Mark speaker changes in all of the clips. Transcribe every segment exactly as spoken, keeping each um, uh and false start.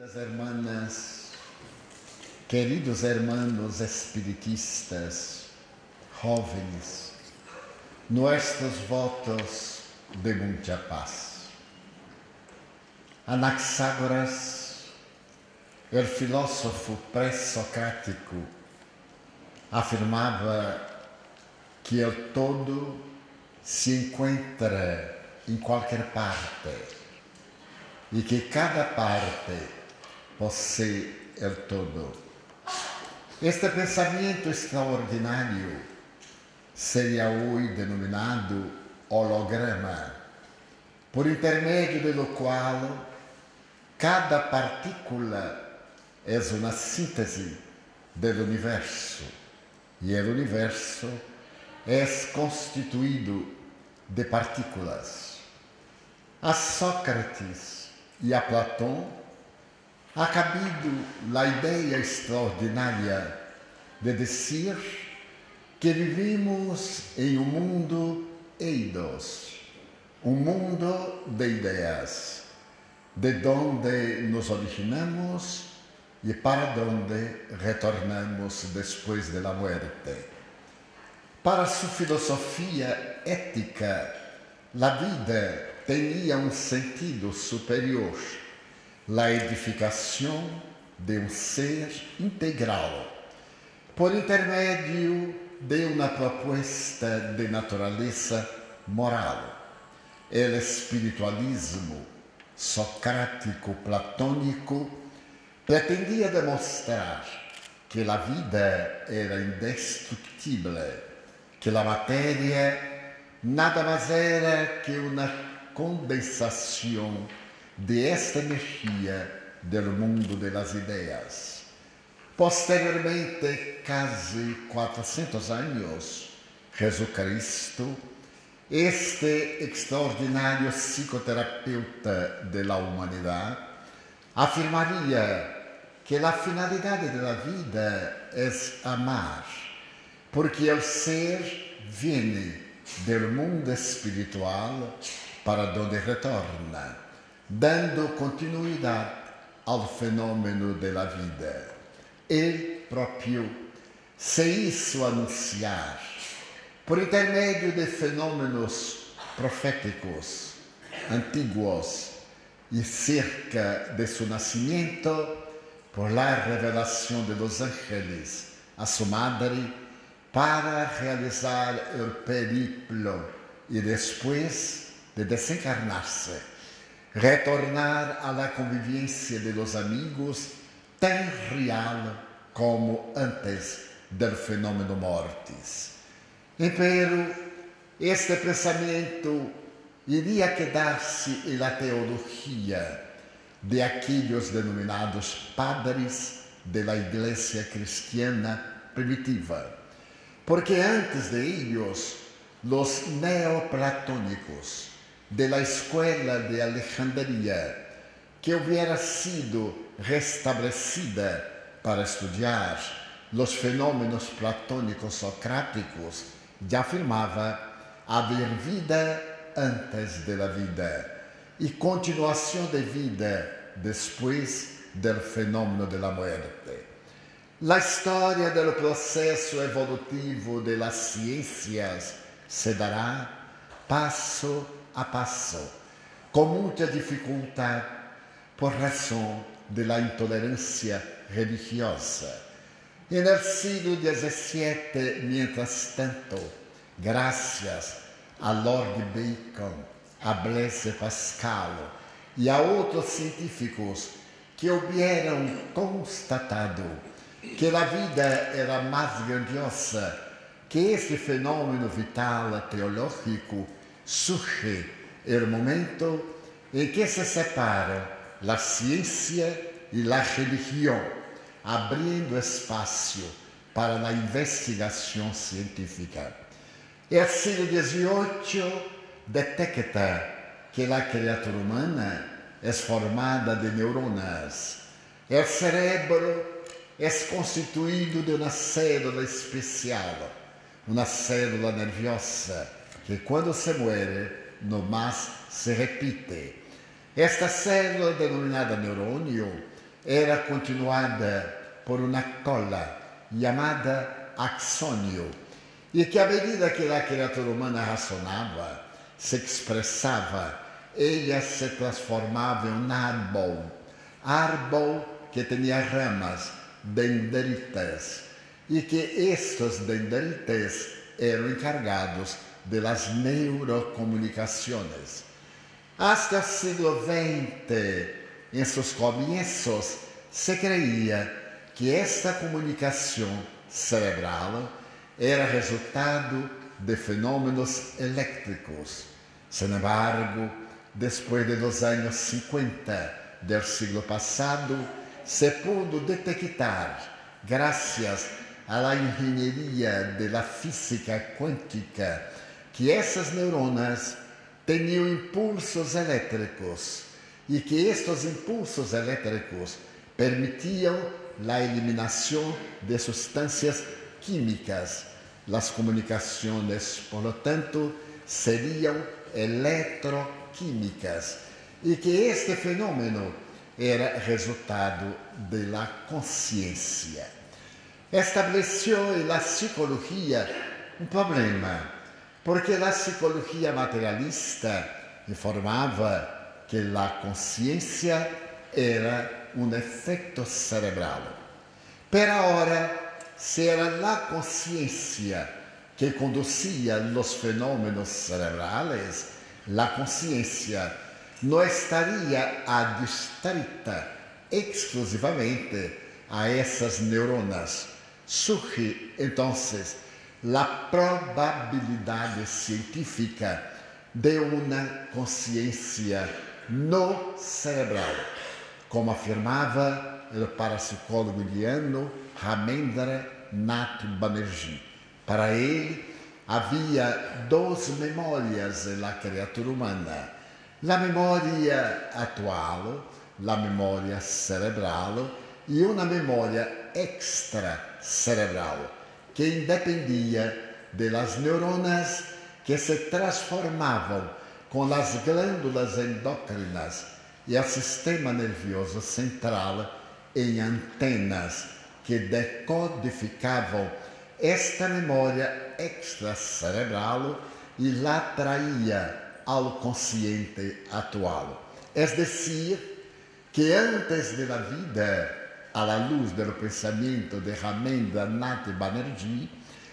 Speaker 1: Queridas hermanas, queridos hermanos espiritistas, jóvenes, nuestros votos de mucha paz. Anaxágoras, el filósofo pré-socrático, afirmava que el todo se encuentra em qualquer parte e que cada parte possui el todo. Este pensamento extraordinário seria hoje denominado holograma, por intermédio do qual cada partícula é uma síntese do universo e o universo é constituído de partículas. A Sócrates e a Platão ha cabido a ideia extraordinária de dizer que vivimos em um mundo eidos, um mundo de ideias, de onde nos originamos e para onde retornamos depois da morte. Para sua filosofia ética, a vida tinha um sentido superior, a edificação de um ser integral, por intermédio de uma proposta de natureza moral. O espiritualismo socrático-platônico pretendia demonstrar que a vida era indestrutível, que a matéria nada mais era que uma condensação de esta energia do mundo das ideias. Posteriormente, quase quatrocentos anos, Jesus Cristo, este extraordinário psicoterapeuta da humanidade, afirmaria que a finalidade da vida é amar, porque o ser vem do mundo espiritual para onde retorna, dando continuidade ao fenômeno da vida. Ele próprio se hizo anunciar por intermédio de fenômenos proféticos antigos e cerca de seu nascimento por la revelação de los ángeles a sua madre para realizar o periplo e depois de desencarnar-se, retornar à la convivência de los amigos tão real como antes do fenômeno mortis. Empero, este pensamento iria quedar-se na teologia de aqueles denominados padres da Igreja cristiana primitiva, porque antes de ellos, os neoplatônicos de la escuela de Alejandría, que hubiera sido restablecida para estudar os fenômenos platônicos socráticos, já afirmava haver vida antes da vida e continuação de vida depois do fenômeno da morte. A história do processo evolutivo das ciências se dará passo a passo, com muita dificuldade, por razão da intolerância religiosa. E no século dezessete, mientras tanto, graças a Lord Bacon, a Blaise Pascal e a outros científicos que houveram constatado que a vida era mais grandiosa que este fenômeno vital teológico, surge o momento em que se separa a ciência e a religião, abrindo espaço para a investigação científica. O século dezoito detecta que a criatura humana é formada de neuronas. O cérebro é constituído de uma célula especial, uma célula nerviosa, que quando se muere, no mais se repite. Esta célula denominada neurônio era continuada por uma cola chamada axônio, e que à medida que a criatura humana razonava, se expressava, ela se transformava em um árbol, árbol que tinha ramas, dendritas, e que estes dendritas eram encargados de las neurocomunicações. Hasta o século veinte, em seus começos, se creia que esta comunicação cerebral era resultado de fenômenos elétricos. Sin embargo, depois de los anos cinquenta do século passado, se pudo detectar, graças à engenharia da física quântica, que essas neuronas tinham impulsos elétricos e que estes impulsos elétricos permitiam a eliminação de substâncias químicas. As comunicações, por lo tanto, seriam eletroquímicas e que este fenômeno era resultado da consciência. Estabeleceu na psicologia um problema, porque a psicologia materialista informava que a consciência era um efeito cerebral. Per ora, se era a consciência que conduzia os fenômenos cerebrales, a consciência não estaria adstrita exclusivamente a essas neuronas. Surge, então, a probabilidade científica de uma consciência no cerebral, como afirmava o parapsicólogo indiano Ramendra Nath Banerjee. Para ele, havia duas memórias na criatura humana: a memória atual, a memória cerebral, e uma memória extracerebral, que independia das neuronas que se transformavam com as glândulas endócrinas e o sistema nervioso central em antenas que decodificavam esta memória extracerebral e la traía ao consciente atual. Es decir, que antes de la vida, a la luz do pensamento de Ramendra Nath Banerjee,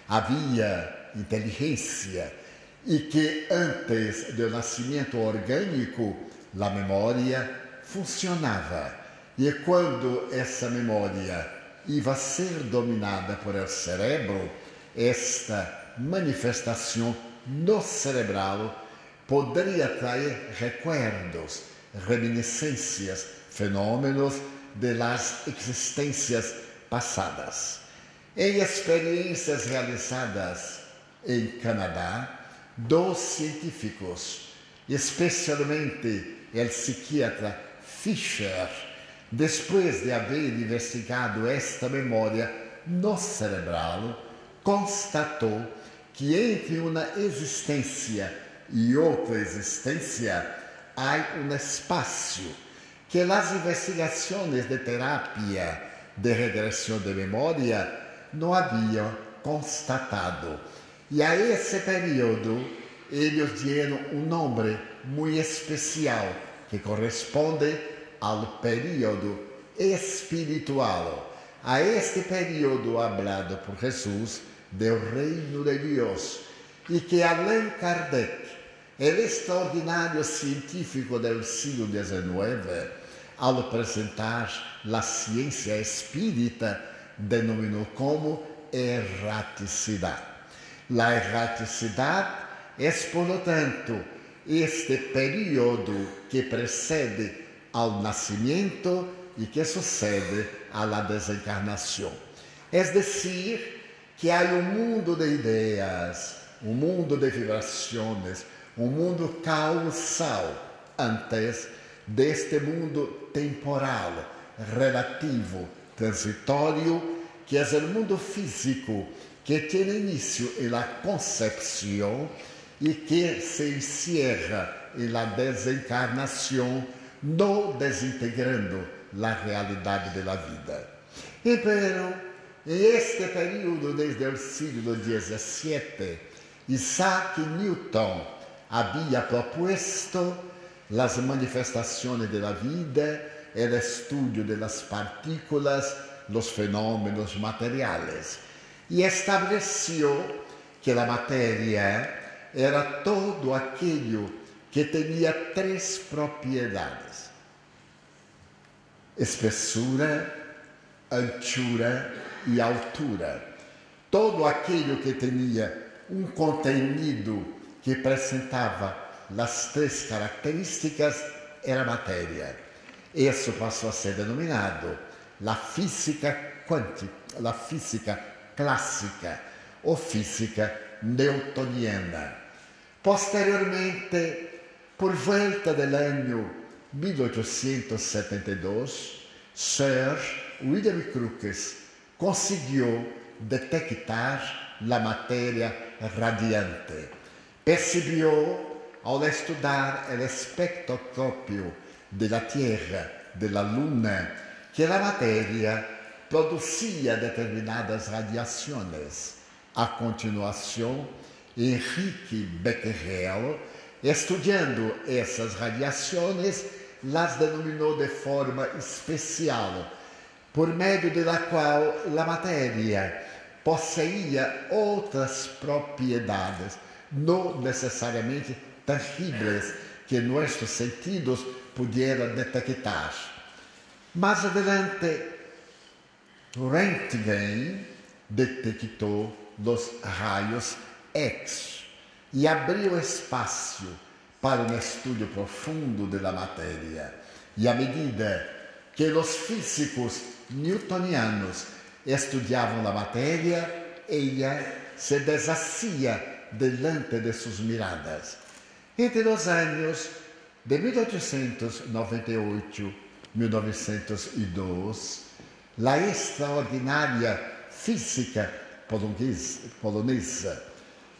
Speaker 1: havia inteligência e que antes do nascimento orgânico, a memória funcionava. E quando essa memória ia ser dominada por el cerebro, esta manifestação no cerebral poderia trazer recuerdos, reminiscências, fenômenos de las existências passadas. Em experiências realizadas em Canadá, dois científicos, especialmente o psiquiatra Fisher, depois de haver investigado esta memória no cerebral, constatou que entre uma existência e outra existência há um espaço que as investigações de terapia de regressão de memória não haviam constatado. E a esse período, eles deram um nome muito especial que corresponde ao período espiritual, a este período hablado por Jesus do reino de Deus, e que Allan Kardec, o extraordinário científico do século dezenove, ao apresentar a ciência espírita, denominou como erraticidade. A erraticidade é, por lo tanto, este período que precede ao nascimento e que sucede à desencarnação. É decir, que há um mundo de ideias, um mundo de vibrações, um mundo causal antes deste mundo temporal, relativo, transitório, que é o mundo físico, que tem início na concepção e que se encerra na desencarnação, não desintegrando a realidade da vida. E pero, em este período, desde o século dezessete, Isaac Newton havia proposto as manifestações da vida, o estudo das partículas, os fenômenos materiais, e estabeleceu que a matéria era todo aquilo que tinha três propriedades: espessura, altura e altura. Todo aquilo que tinha um contenido que apresentava as três características era matéria. Isso passou a ser denominado a física quântica, a física clássica ou física newtoniana. Posteriormente, por volta do ano mil oitocentos e setenta e dois, Sir William Crookes conseguiu detectar a matéria radiante. Percebeu, ao estudar o espectroscópio da Terra, da Luna, que a matéria produzia determinadas radiações. A continuação, Henrique Becquerel, estudando essas radiações, las denominou de forma especial, por meio da qual a matéria possuía outras propriedades, não necessariamente tangíveis, que nossos sentidos pudieran detectar. Mais adiante, Röntgen detectou os raios X e abriu espaço para um estudo profundo da matéria. E à medida que os físicos newtonianos estudavam a matéria, ela se deshacía delante de suas miradas. Entre os anos de mil oitocentos e noventa e oito e mil novecentos e dois, a extraordinária física polonesa,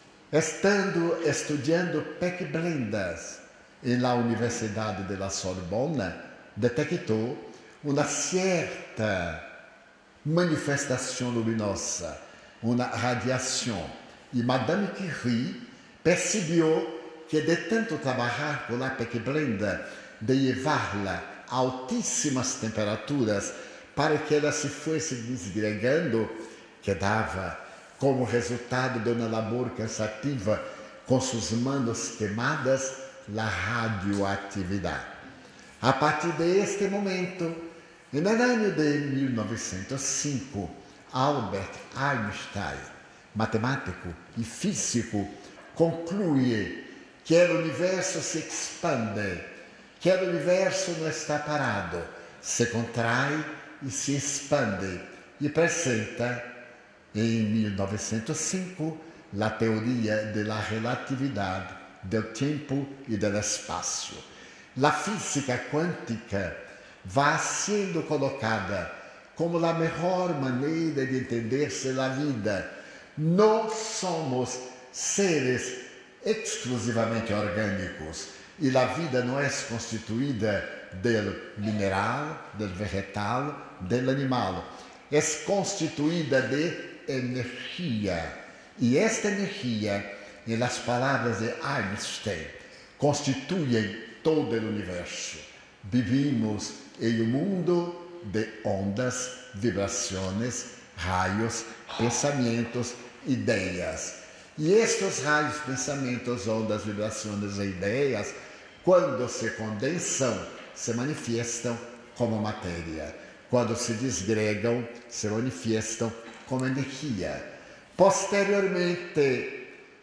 Speaker 1: estando estudando Pechblendas na Universidade de la Sorbona, detectou uma certa manifestação luminosa, uma radiação. E Madame Curie percebeu que de tanto trabalhar com a Pechblenda, de levá-la a altíssimas temperaturas para que ela se fosse desgregando, que dava como resultado de uma labor cansativa com suas mãos queimadas, a radioatividade. A partir deste momento, no ano de mil novecentos e cinco, Albert Einstein, matemático e físico, conclui que o universo se expande, que o universo não está parado, se contrai e se expande, e apresenta, em mil novecentos e cinco, a teoria da relatividade do tempo e do espaço. A física quântica vai sendo colocada como a melhor maneira de entender-se a vida. Nós somos seres exclusivamente orgânicos e a vida não é constituída do mineral, do vegetal, do animal. É constituída de energia. E esta energia, nas palavras de Einstein, constitui todo o universo. Vivimos em um mundo de ondas, vibrações, raios, pensamentos, ideias. E estes raios, pensamentos, ondas, vibrações e ideias, quando se condensam, se manifestam como matéria. Quando se desgregam, se manifestam como energia. Posteriormente,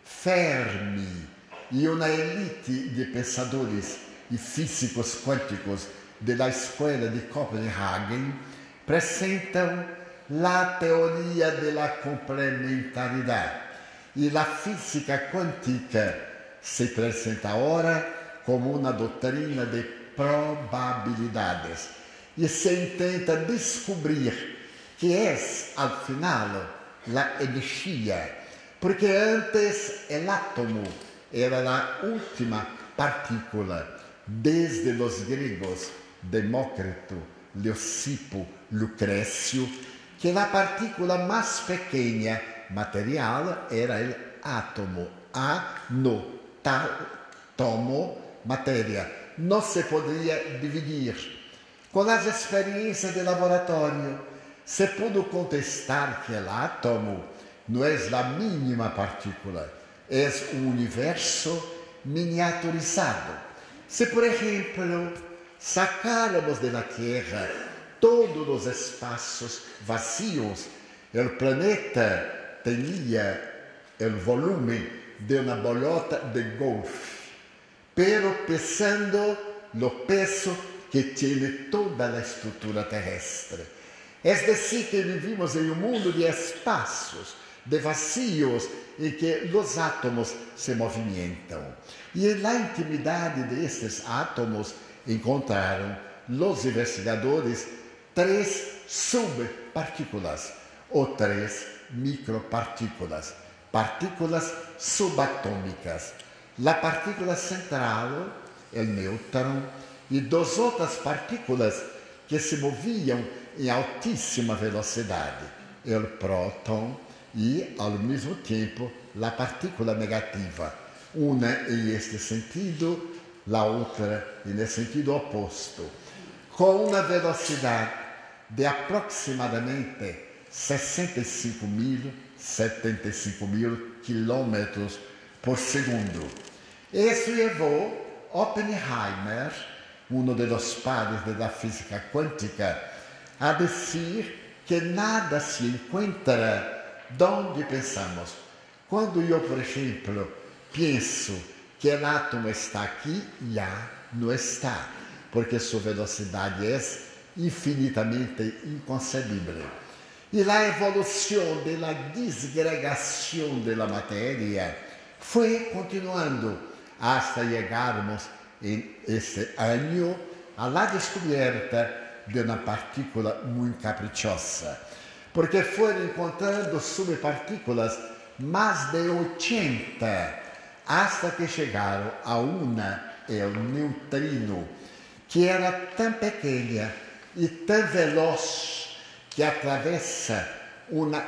Speaker 1: Fermi e uma elite de pensadores e físicos quânticos da escola de Copenhagen apresentam a teoria da complementaridade. E a física quântica se apresenta agora como uma doutrina de probabilidades. E se intenta descobrir que é, ao final, a energia. Porque antes o átomo era a última partícula. Desde os gregos, Demócrito, Leucipo Lucrécio, que a partícula mais pequena material era o átomo. A no tal tomo matéria. Não se poderia dividir. Com as experiências de laboratório, se pudo contestar que o átomo não é a mínima partícula, é um universo miniaturizado. Se, por exemplo, sacáramos da Terra todos os espaços vazios, o planeta teria o volume de uma bolota de golfe, pero pesando no peso que tem toda a estrutura terrestre. É decir, que vivimos em um mundo de espaços, de vazios, em que os átomos se movimentam. E na intimidade destes átomos encontraram os investigadores três subpartículas, ou três micropartículas, partículas subatômicas. A partícula central, o nêutron, e duas outras partículas que se moviam em altíssima velocidade, o próton e, ao mesmo tempo, a partícula negativa, uma em este sentido, a outra em sentido oposto, com uma velocidade de aproximadamente sessenta e cinco mil, setenta e cinco mil quilômetros por segundo. Isso levou Oppenheimer, um dos padres da física quântica, a dizer que nada se encontra onde pensamos. Quando eu, por exemplo, penso que o átomo está aqui, já não está, porque sua velocidade é infinitamente inconcebível. E a evolução da desgregação da matéria foi continuando hasta chegarmos em este ano à descoberta de uma partícula muito caprichosa, porque foram encontrando subpartículas mais de oitenta, hasta que chegaram a uma, o neutrino, que era tão pequena e tão veloz que atravessa uma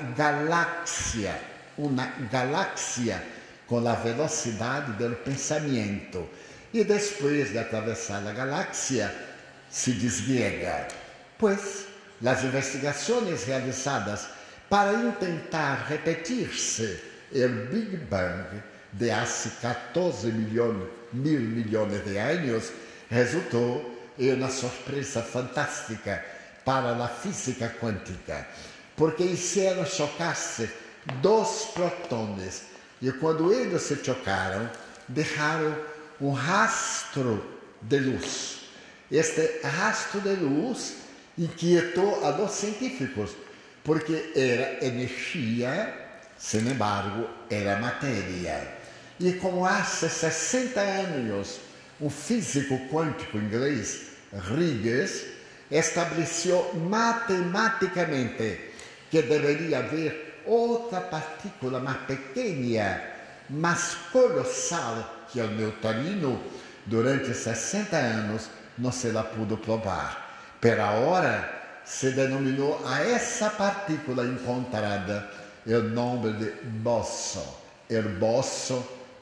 Speaker 1: galáxia, uma galáxia com a velocidade do pensamento. E depois de atravessar a galáxia, se desgrega. Pois, as investigações realizadas para tentar repetir-se o Big Bang de há quatorze milhões, mil milhões de anos resultou em uma surpresa fantástica para a física quântica, porque hicieron chocar-se dois prótons e quando eles se chocaram, deixaram um rastro de luz. Este rastro de luz inquietou a los científicos, porque era energia, sin embargo, era matéria. E como há sessenta anos, um físico quântico inglês, Riggs, estabeleceu matematicamente que deveria haver outra partícula mais pequena, mais colossal que o neutrino. Durante sessenta anos não se la pudo provar. Per ora se denominou a essa partícula encontrada o nome de boson, o boson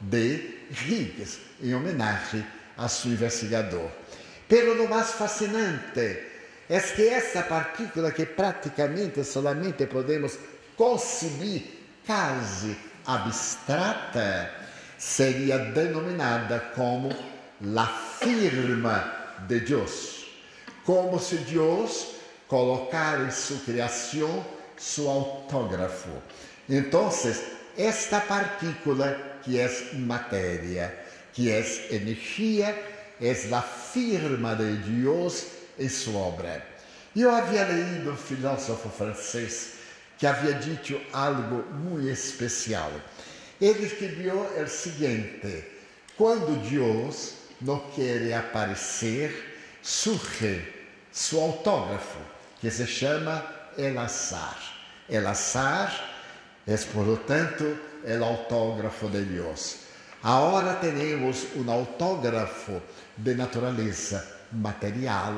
Speaker 1: de Higgs, em homenagem a seu investigador. Pero lo mais fascinante é que essa partícula, que praticamente solamente podemos conceber quase abstrata, seria denominada como la firma de Deus, como se Deus colocara em sua criação seu autógrafo. Então, esta partícula, que é matéria, que é energia, é a firma de Deus em sua obra. Eu havia lido um filósofo francês que havia dito algo muito especial. Ele escreveu o seguinte: quando Deus não quer aparecer, surge seu autógrafo, que se chama el azar. El azar é, portanto, o autógrafo de Deus. Agora temos um autógrafo de natureza material,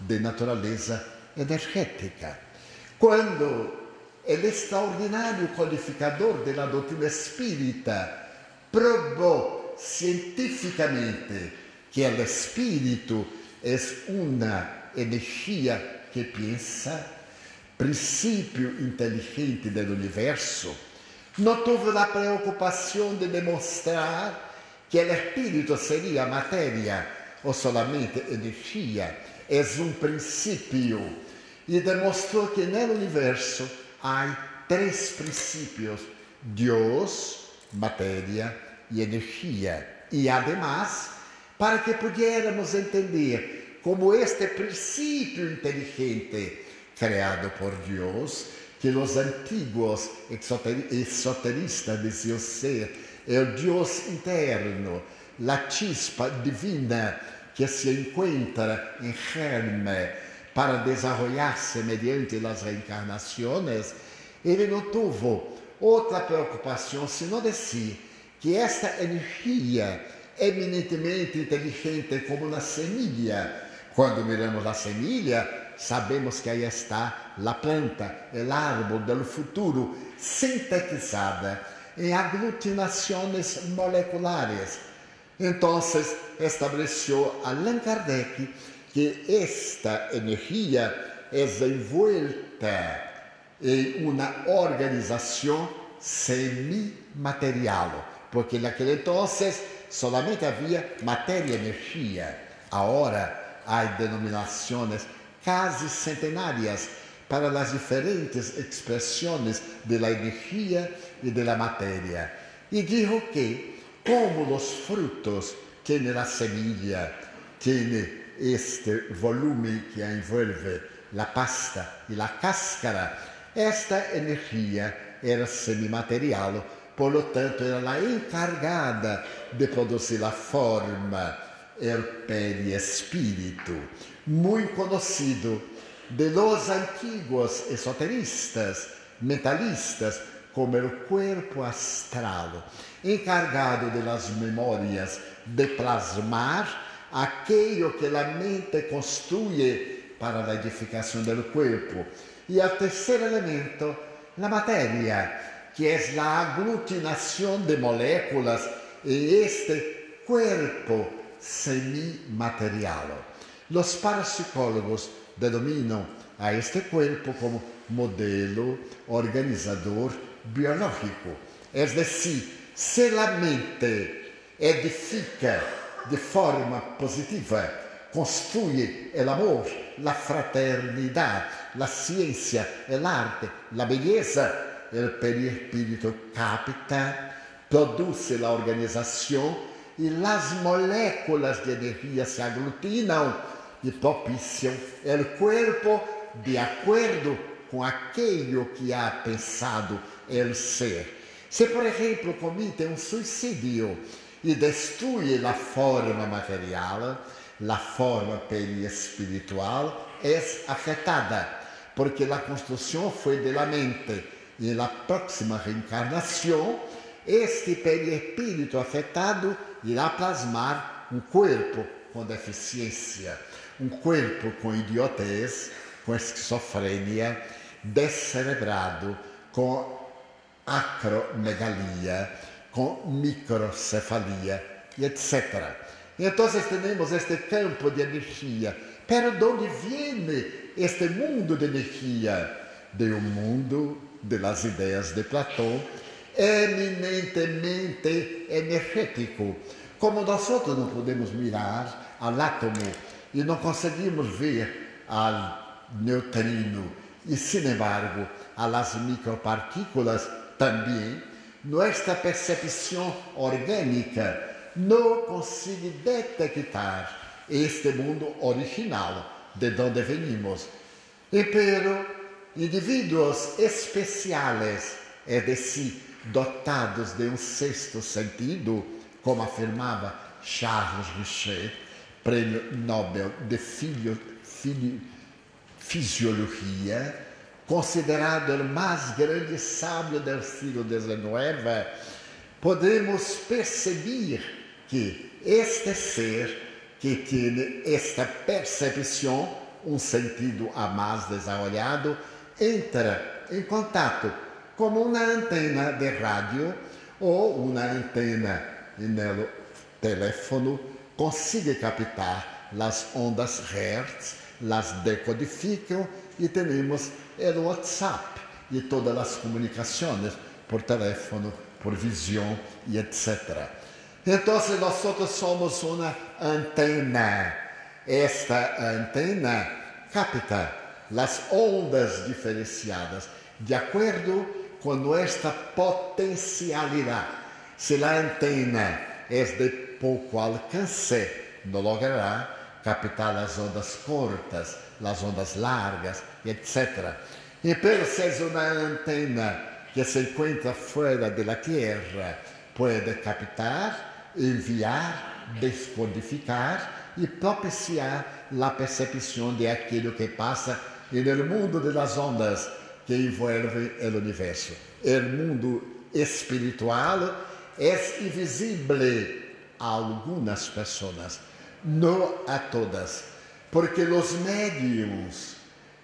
Speaker 1: de natureza energética. Quando o extraordinário codificador da doutrina espírita provou cientificamente que o espírito é uma energia que pensa, princípio inteligente do universo, não teve a preocupação de demonstrar que o espírito seria matéria ou solamente energia, é um princípio, e demonstrou que no universo há três princípios: Deus, matéria e energia. E, además, para que pudiéramos entender como este princípio inteligente criado por Deus, que os antigos esoteristas diziam ser é o Deus interno, a chispa divina que se encontra em germe para desenvolver-se mediante as reencarnações, ele não teve outra preocupação senão dizer que esta energia eminentemente inteligente como na semilha. Quando miramos a semilha, sabemos que aí está a planta, o árvore do futuro, sintetizada em aglutinações moleculares. Então, estabeleceu Allan Kardec que esta energia é envolta em uma organização semimaterial, porque naquele entonces solamente havia matéria e energia. Agora há denominações quase centenárias para as diferentes expressões da energia e da matéria. E dijo que, como os frutos têm a semilla, têm este volume que envolve a pasta e a cáscara, esta energia era semimaterial, por lo tanto era a encargada de produzir a forma, o perispírito, muito conhecido de los antiguos esoteristas, mentalistas, como o corpo astral, encargado de las memórias de plasmar aquilo que a mente construye para a edificação do corpo. E o terceiro elemento, a matéria, que é a aglutinação de moléculas em este corpo semimaterial. Os parapsicólogos denominam a este corpo como modelo organizador biológico. É decir, se a mente edifica de forma positiva, construye o amor, a fraternidade, a ciência, a arte, a beleza, o perispírito capta, produz a organização e as moléculas de energia se aglutinam e propiciam o corpo de acordo com aquilo que há pensado el ser. Se, por exemplo, comete um suicídio e destrói a forma material, a forma perispiritual é afetada, porque a construção foi da mente. E na próxima reencarnação, este perispírito afetado irá plasmar um corpo com deficiência, um corpo com idiotez, com esquizofrenia, descerebrado, com acromegalia, com microcefalia, e etcétera. Então, temos este campo de energia. Pero de onde vem este mundo de energia? De um mundo das ideias de Platão, eminentemente energético. Como nós outros não podemos mirar ao átomo e não conseguimos ver ao neutrino, e, sin embargo, às micropartículas também, nossa percepção orgânica não consegue detectar este mundo original de onde venimos. E pero indivíduos especiais, é decir, dotados de um sexto sentido, como afirmava Charles Richer, prêmio Nobel de filio, filio, Fisiologia, considerado o mais grande sábio do século dezenove, podemos perceber que este ser que tem esta percepção um sentido a mais desenvolvido, entra em contato com uma antena de rádio ou uma antena no teléfono, consegue captar as ondas Hertz, las decodificam e temos o WhatsApp e todas as comunicações por teléfono, por visão e etcétera. Então, nós somos uma antena. Esta antena capta as ondas diferenciadas de acordo com nossa potencialidade. Se a antena é de pouco alcance, não logrará captar as ondas curtas, as ondas largas, etcétera. E pero se é uma antena que se encontra fora da Terra, pode captar, enviar, descodificar e propiciar a percepção de aquilo que passa no mundo das ondas que envolve o universo. O mundo espiritual é invisível a algumas pessoas, não a todas, porque os médiums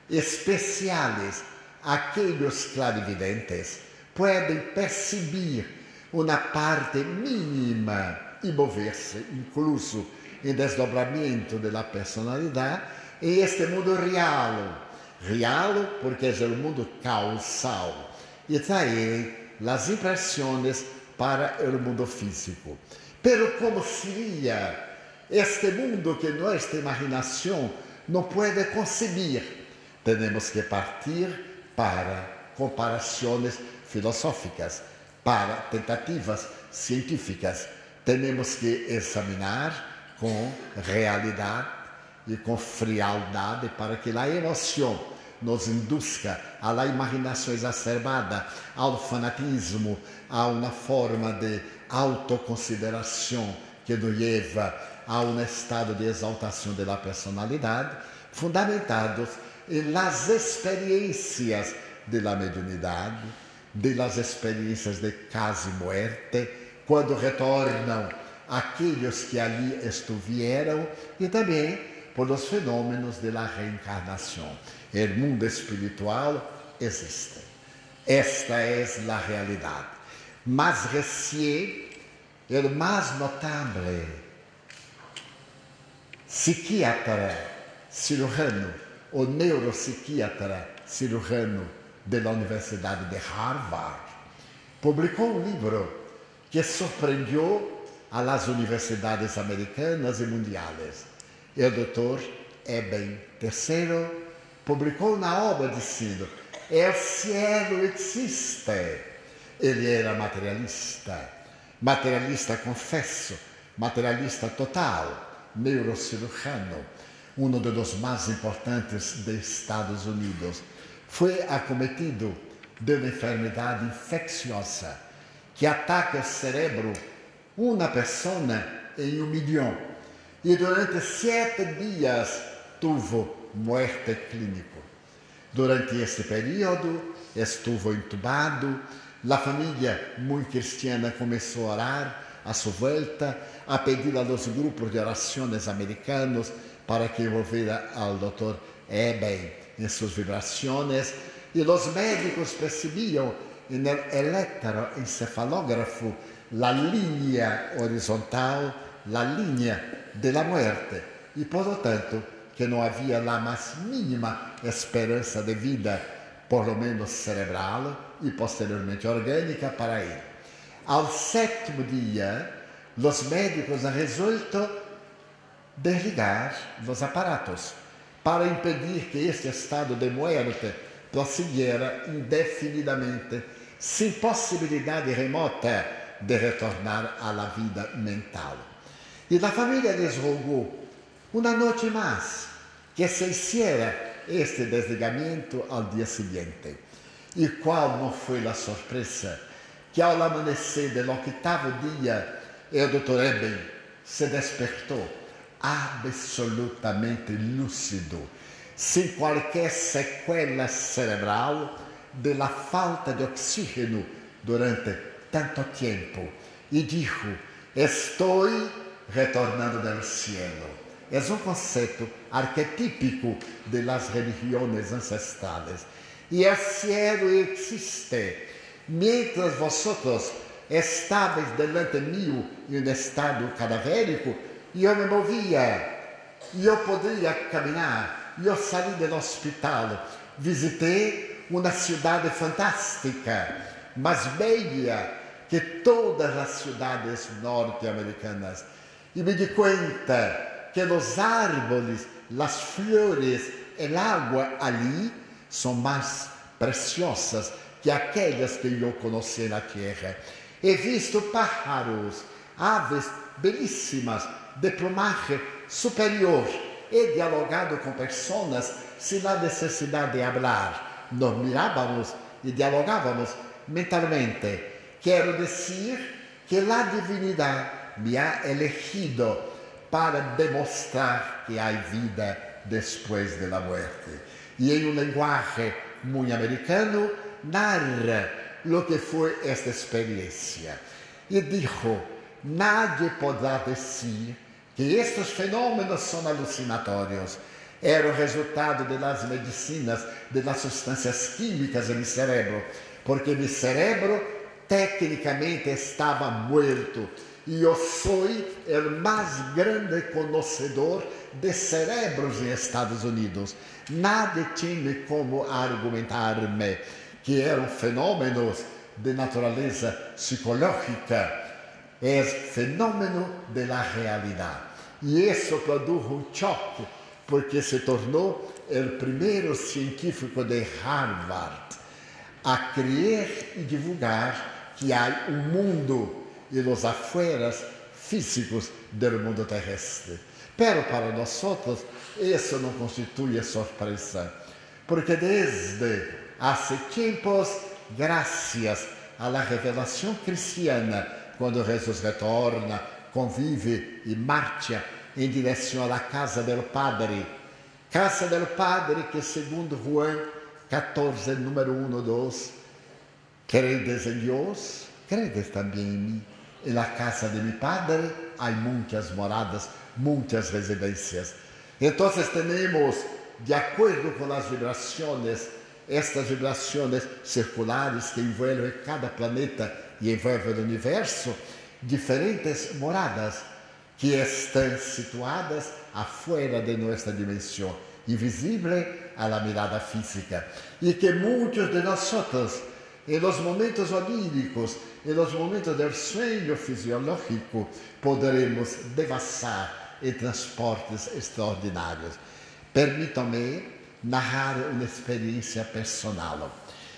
Speaker 1: especiais, aqueles clarividentes, podem perceber uma parte mínima e mover-se, incluso em desdobramento da personalidade, em este mundo real. Real porque é o mundo causal e trair as impressões para o mundo físico. Pero como seria este mundo que nossa imaginação não pode conceber? Temos que partir para comparações filosóficas, para tentativas científicas. Temos que examinar com realidade e com frialdade para que a emoção nos induzca à imaginação exacerbada, ao fanatismo, a uma forma de autoconsideração que nos leva a um estado de exaltação da personalidade, fundamentados nas experiências da mediunidade, das experiências de casa e morte, quando retornam aqueles que ali estiveram e também por os fenômenos da reencarnação. O mundo espiritual existe. Esta é a realidade. Mas recém, o mais notável psiquiatra cirurgião, o neuropsiquiatra cirurgião da Universidade de Harvard, publicou um livro que surpreendeu as universidades americanas e mundiais. O doutor Eben Terceiro publicou na obra dizendo: o cielo existe. Ele era materialista, materialista confesso, materialista total, neurocirurgião, um dos mais importantes dos Estados Unidos. Foi acometido de uma enfermidade infecciosa que ataca o cérebro uma pessoa em um milhão. E durante sete dias teve morte clínica. Durante este período, estuvo entubado. A família, muito cristiana, começou a orar a sua volta, a pedir a los grupos de orações americanos para que envolviera ao doutor Eben em suas vibrações. E os médicos percebiam no eletroencefalógrafo a linha horizontal, a linha da morte. E, por lo tanto, que não havia a mais mínima esperança de vida, por lo menos cerebral e posteriormente orgânica, para ele. Ao sétimo dia, os médicos resultam desligar os aparatos para impedir que este estado de morte prosseguira indefinidamente, sem possibilidade remota de retornar à vida mental. E a família lhes rogou uma noite mais que se hiciera este desligamento ao dia seguinte. E qual não foi a surpresa? Que ao amanhecer do oitavo dia, o doutor Eben se despertou absolutamente lúcido, sem qualquer sequela cerebral de la falta de oxígeno durante tanto tempo. E disse: estou retornando do cielo. é um conceito arquetípico de las religiões ancestrales. E o cielo existe. Mientras vosotros estáveis delante mío em um estado cadavérico, eu me movia, eu poderia caminhar, eu saí do hospital, visitei uma cidade fantástica, mais bela que todas as cidades norte-americanas. E me di conta que os árvores, as flores, o água ali são mais preciosas que aquelas que eu conheci na terra. He visto pájaros, aves belíssimas, de plumagem superior. He dialogado com pessoas sem a necessidade de falar. Nos mirávamos e dialogávamos mentalmente. Quero dizer que a divinidade me ha elegido para demonstrar que há vida depois da morte. E em um linguagem muito americano, narra o que foi esta experiência. E dijo, nadie podrá dizer que estes fenômenos são alucinatórios. Era o resultado das medicinas, das substâncias químicas em meu cérebro, porque meu cérebro tecnicamente estava morto. E eu sou o mais grande conhecedor de cérebros nos Estados Unidos. Nada tinha como argumentar-me que eram fenômenos de natureza psicológica. É fenômeno da realidade. E isso produz um choque, porque se tornou o primeiro científico de Harvard a criar e divulgar que há um mundo e os afueras físicos do mundo terrestre. Pero para nós, isso não constitui surpresa, porque desde há tempos, graças à revelação cristiana, quando Jesus retorna, convive e marcha em direção à casa do Padre, casa do Padre que, segundo João catorze, número um, dois, credes em Deus, credes também em mim. E na casa de meu Padre há muitas moradas, muitas residências. Então, temos, de acordo com as vibrações, estas vibrações circulares que envolvem cada planeta e envolvem o universo, diferentes moradas que estão situadas afuera de nossa dimensão, invisível à mirada física, e que muitos de nós, em los momentos oníricos, em los momentos do sonho fisiológico, poderemos devassar em transportes extraordinários. Permitam-me narrar uma experiência personal.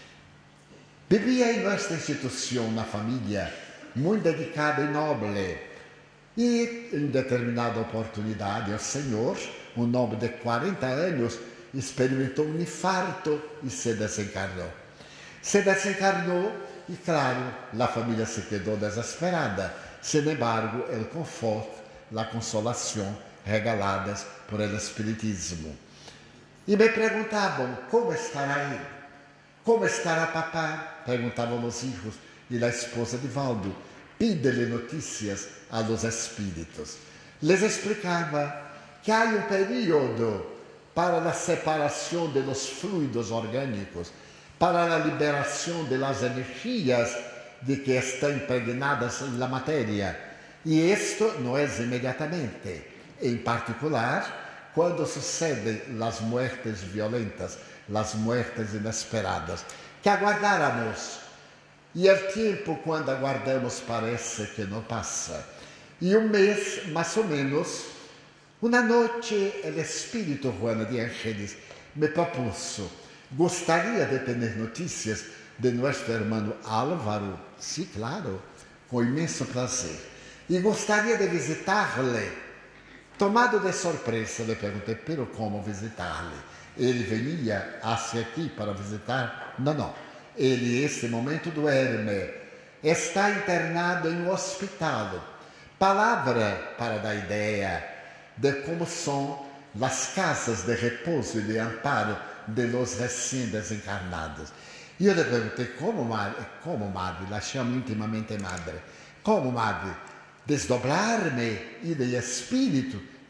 Speaker 1: Vivia em nossa instituição, na família, muito dedicada e nobre. E, em determinada oportunidade, o Senhor, um homem de quarenta anos, experimentou um infarto e se desencarnou. Se desencarnou e, claro, a família se quedou desesperada. Sin embargo, o conforto, a consolação regaladas por el Espiritismo. E me perguntavam, como estará ele? Como estará papá? Perguntavam os filhos. E a esposa de Valdo, pide-lhe notícias a los espíritos. Les explicava que há um período para a separação de los fluidos orgânicos, para a liberação de las energias de que estão impregnadas na matéria. E isto não é imediatamente. Em particular, quando sucedem as muertes violentas, as muertes inesperadas, que aguardáramos. E o tempo, quando aguardamos, parece que não passa. E um mês, mais ou menos, uma noite, o Espírito Juan de Ángeles me propôs, gostaria de ter notícias de nosso irmão Álvaro? Sim, claro, com imenso prazer. E gostaria de visitar-lhe. Tomado de surpresa, lhe perguntei, pero como visitar-lhe? Ele venia hacia aqui para visitar? Não, não. Ele, neste momento, dorme. Está internado em um hospital. Palavra para dar ideia de como são as casas de repouso e de amparo de los recém-desencarnados. E eu lhe perguntei, como madre? Como madre? La chamo intimamente madre. Como madre? Desdobrar-me e de espírito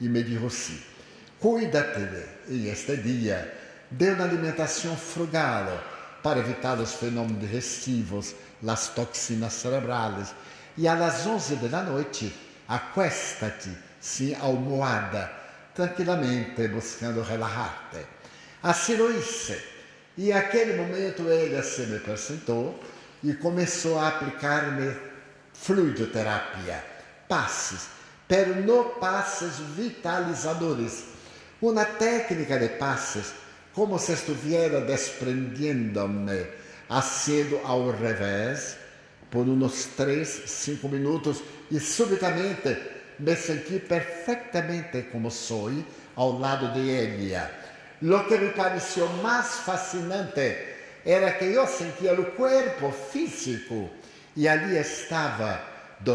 Speaker 1: e me dijo assim: cuídate em este dia de uma alimentação frugal para evitar os fenômenos digestivos, as toxinas cerebrais, e às onze da noite acuesta-te sem almohada, tranquilamente buscando relajar-te. Assim lo hice, e naquele momento ela se me apresentou e começou a aplicar-me fluidoterapia, passes, pero não passes vitalizadores, uma técnica de passes como se estuviera desprendiendo-me, haciendo ao revés, por uns três, cinco minutos, e subitamente me senti perfeitamente como sou, ao lado de ela. Lo que me pareció mais fascinante era que eu sentia o corpo físico, e ali estava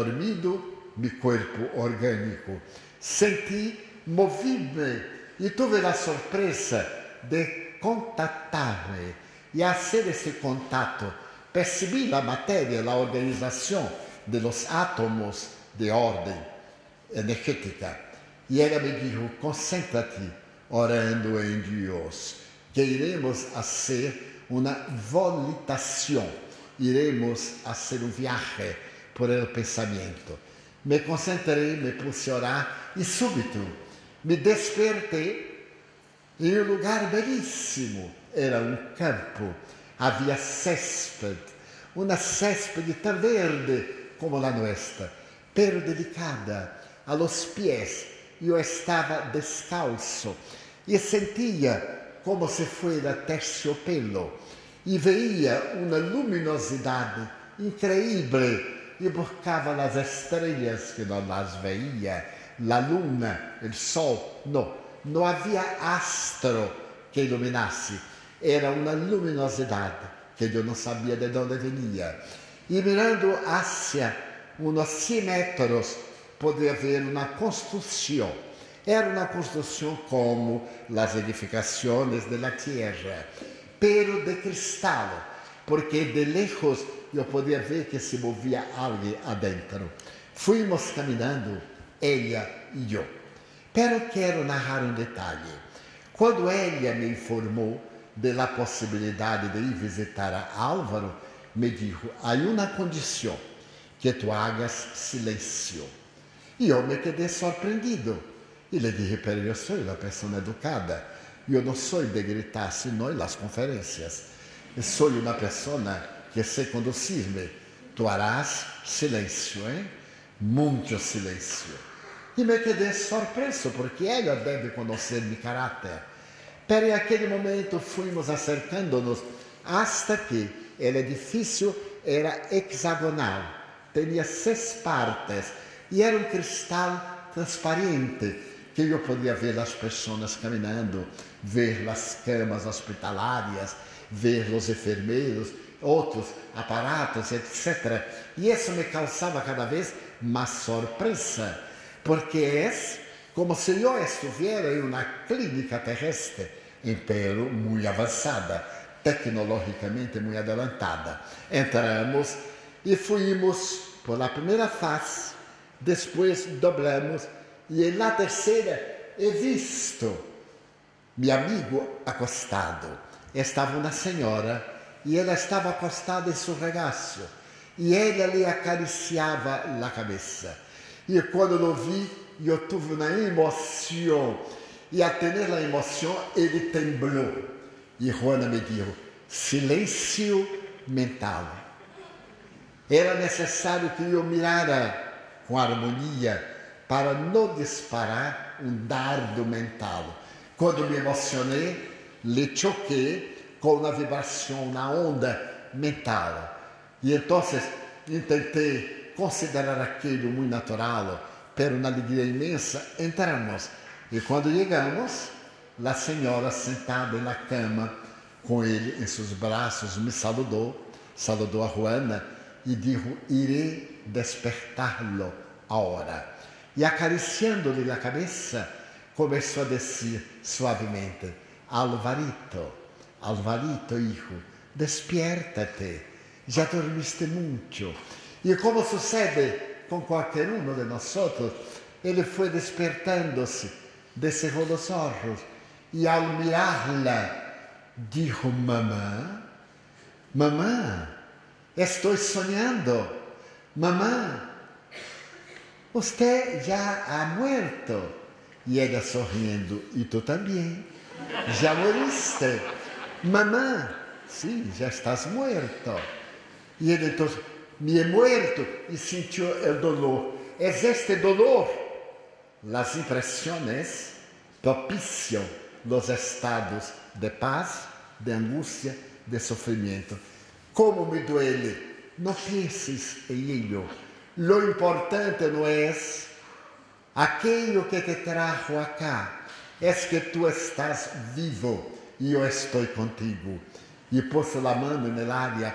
Speaker 1: dormido meu corpo orgânico. Senti, movi-me, e tive a surpresa de contatar-me, e a hacer esse contato percebi a matéria, a organização de los átomos de ordem energética. E ela me disse: concéntrate orando em Deus, que iremos fazer uma volitação, iremos fazer um viaje por el pensamento. Me concentrei, me puse a orar e súbito me despertei em um lugar belíssimo. Era um campo, havia césped, uma césped tão verde como a nossa, pero delicada a los pies. Eu estava descalço e sentia como se fosse terciopelo e veia uma luminosidade incrível e buscava as estrelas que não as veia, a luna, o sol. Não, não havia astro que iluminasse, era uma luminosidade que eu não sabia de onde vinha. E mirando hacia uns cem metros, podia ver uma construção. Era uma construção como as edificações da terra, pero de cristal, porque de lejos eu podia ver que se movia algo adentro. Fuimos caminhando, ela e eu. Pero quero narrar um detalhe. Quando ela me informou da possibilidade de ir visitar a Álvaro, me disse: há uma condição, que tu hagas silêncio. E eu me quedei surpreendido. E lhe disse: pero eu sou uma pessoa educada, eu não sou de gritar, senão nas conferências. Eu sou uma pessoa que sei conduzir-me. Tu harás silêncio, hein? Muito silêncio. E me quedei surpreso, porque ela deve conhecer meu caráter. Pero naquele momento fomos acercando-nos, hasta que o edifício era hexagonal, tinha seis partes, e era um cristal transparente, que eu podia ver as pessoas caminhando, ver as camas hospitalárias, ver os enfermeiros, outros aparatos, etcétera. E isso me causava cada vez mais surpresa, porque é como se eu estivesse em uma clínica terrestre, pero muito avançada, tecnologicamente muito adelantada. Entramos e fomos por a primeira fase, depois dobramos, e na terceira he visto meu amigo acostado. Estava uma senhora e ela estava acostada em seu regaço, e ela lhe acariciava a cabeça. E quando eu vi, eu tive uma emoção, e a ter a emoção, ele temblou. E Juana me disse: silêncio mental. Era necessário que eu mirara com harmonia para não disparar um dardo mental. Quando me emocionei, lhe choquei com uma vibração, uma onda mental. E então tentei considerar aquilo muito natural, pero na alegria imensa entramos. E quando chegamos, a senhora sentada na cama, com ele em seus braços, me saludou, saludou a Juana e disse: irei despertá-lo agora. E acariciando-lhe a cabeça, começou a dizer suavemente: Alvarito, Alvarito, hijo, despierta-te, já dormiste muito. E como sucede com qualquer um de nós, ele foi despertando-se, descerrou os olhos e, ao mirá-la, disse: mamã, mamã, estou sonhando, mamã, você já ha muerto. E ela sorrindo: e tu também, já moriste. Mamã, sim, já estás muerto. E ele então, me he muerto, e sentiu o dolor. Es este dolor, las impresiones propiciam los estados de paz, de angústia, de sofrimento. Como me duele, não penses em ello. Lo importante não é aquilo que te trajo acá, é que tu estás vivo e eu estou contigo. E pôs a mão na área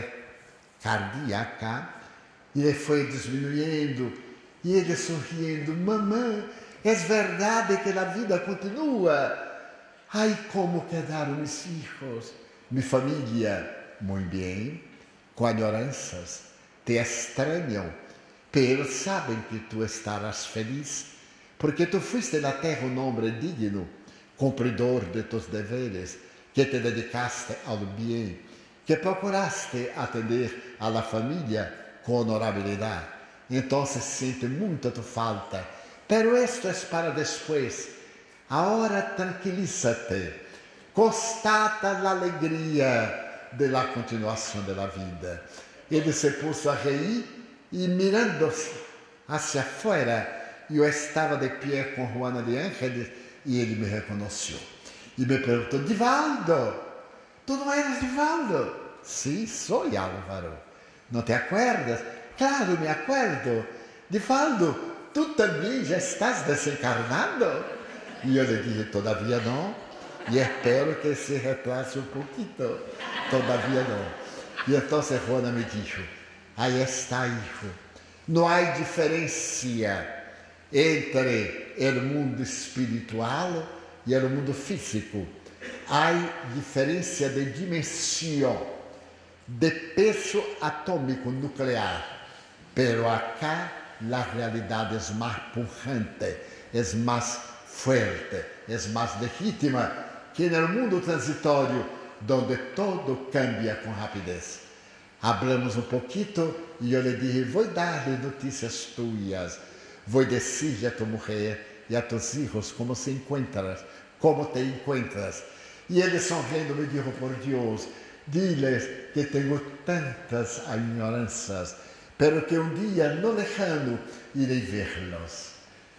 Speaker 1: pré-cardíaca e ele foi diminuindo e ele sorrindo: mamã, é verdade que a vida continua. Ai, como quedaram meus filhos, minha família. Muito bem, com añoranças, te estranham, mas sabem que tu estarás feliz, porque tu fuiste na terra um homem digno, cumpridor de tus deveres, que te dedicaste ao bem, que procuraste atender a la família com honorabilidade. Então se sente muito tu falta, pero esto es para depois. Agora tranquilízate, constata a alegria de la continuação de la vida. Ele se pôs a reír e, mirando-se hacia afuera, eu estava de pé com Juana de Ángeles e ele me reconheceu. E me perguntou: Divaldo, tu não eres Divaldo? Sim, sou Álvaro. Não te acuerdas? Claro, me acuerdo. Divaldo, tu também já estás desencarnado? E eu lhe disse: todavia não. E espero que se retrase um pouquinho. Todavia não. E então Juana me disse: aí está, hijo. Não há diferença entre o mundo espiritual e o mundo físico. Há diferença de dimensão, de peso atômico nuclear. Pero acá a realidade é mais pujante, é mais fuerte, é mais legítima que no mundo transitório, onde todo cambia com rapidez. Hablamos um pouquinho e eu lhe disse: vou dar-lhe notícias tuas, vou dizer a tu mulher e a tus hijos como se encontras, como te encontras. E ele, sorrindo, me disse: por Deus, diles que tenho tantas ignorâncias, pero que um dia não lejano irei vê-los.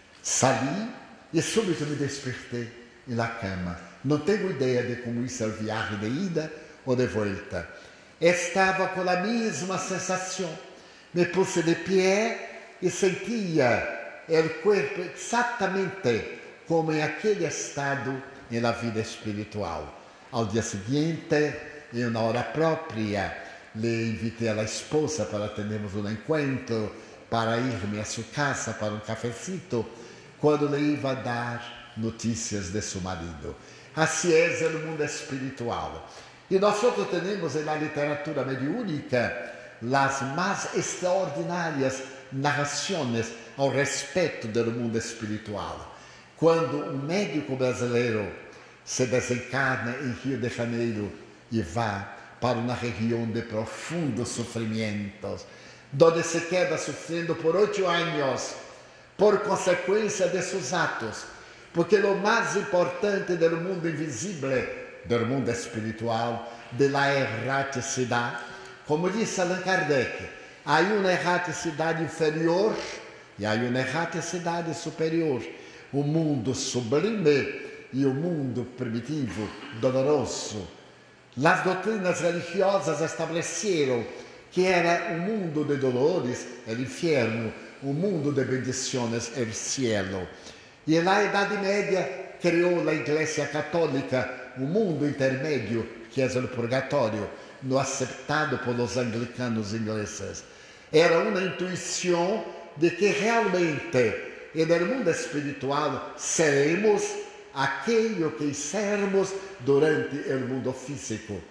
Speaker 1: Saí e súbito me despertei na cama. Não tenho ideia de como isso é a viagem de ida ou de volta. Estava com a mesma sensação. Me pus de pé e sentia o corpo exatamente como em aquele estado na vida espiritual. Ao dia seguinte, em uma hora própria, lhe invitei a esposa para termos um encontro, para ir-me a sua casa para um cafecito, quando lhe ia dar notícias de seu marido. Assim é no mundo espiritual. E nós temos na literatura mediúnica as mais extraordinárias narrações ao respeito do mundo espiritual. Quando um médico brasileiro se desencarna em Rio de Janeiro e vai para uma região de profundos sofrimentos, onde se queda sofrendo por oito anos, por consequência de seus atos, porque o mais importante do mundo invisível, do mundo espiritual, da erraticidade, como disse Allan Kardec, há uma erraticidade inferior e há uma erraticidade superior, o mundo sublime e o mundo primitivo, doloroso. As doutrinas religiosas estabeleceram que era o mundo de dolores, o inferno, o mundo de bendições, o cielo. E na Idade Média criou a Igreja Católica o mundo intermédio, que é o purgatório, no aceptado pelos anglicanos ingleses. Era uma intuição de que realmente, no mundo espiritual, seremos aquilo que sermos durante o mundo físico.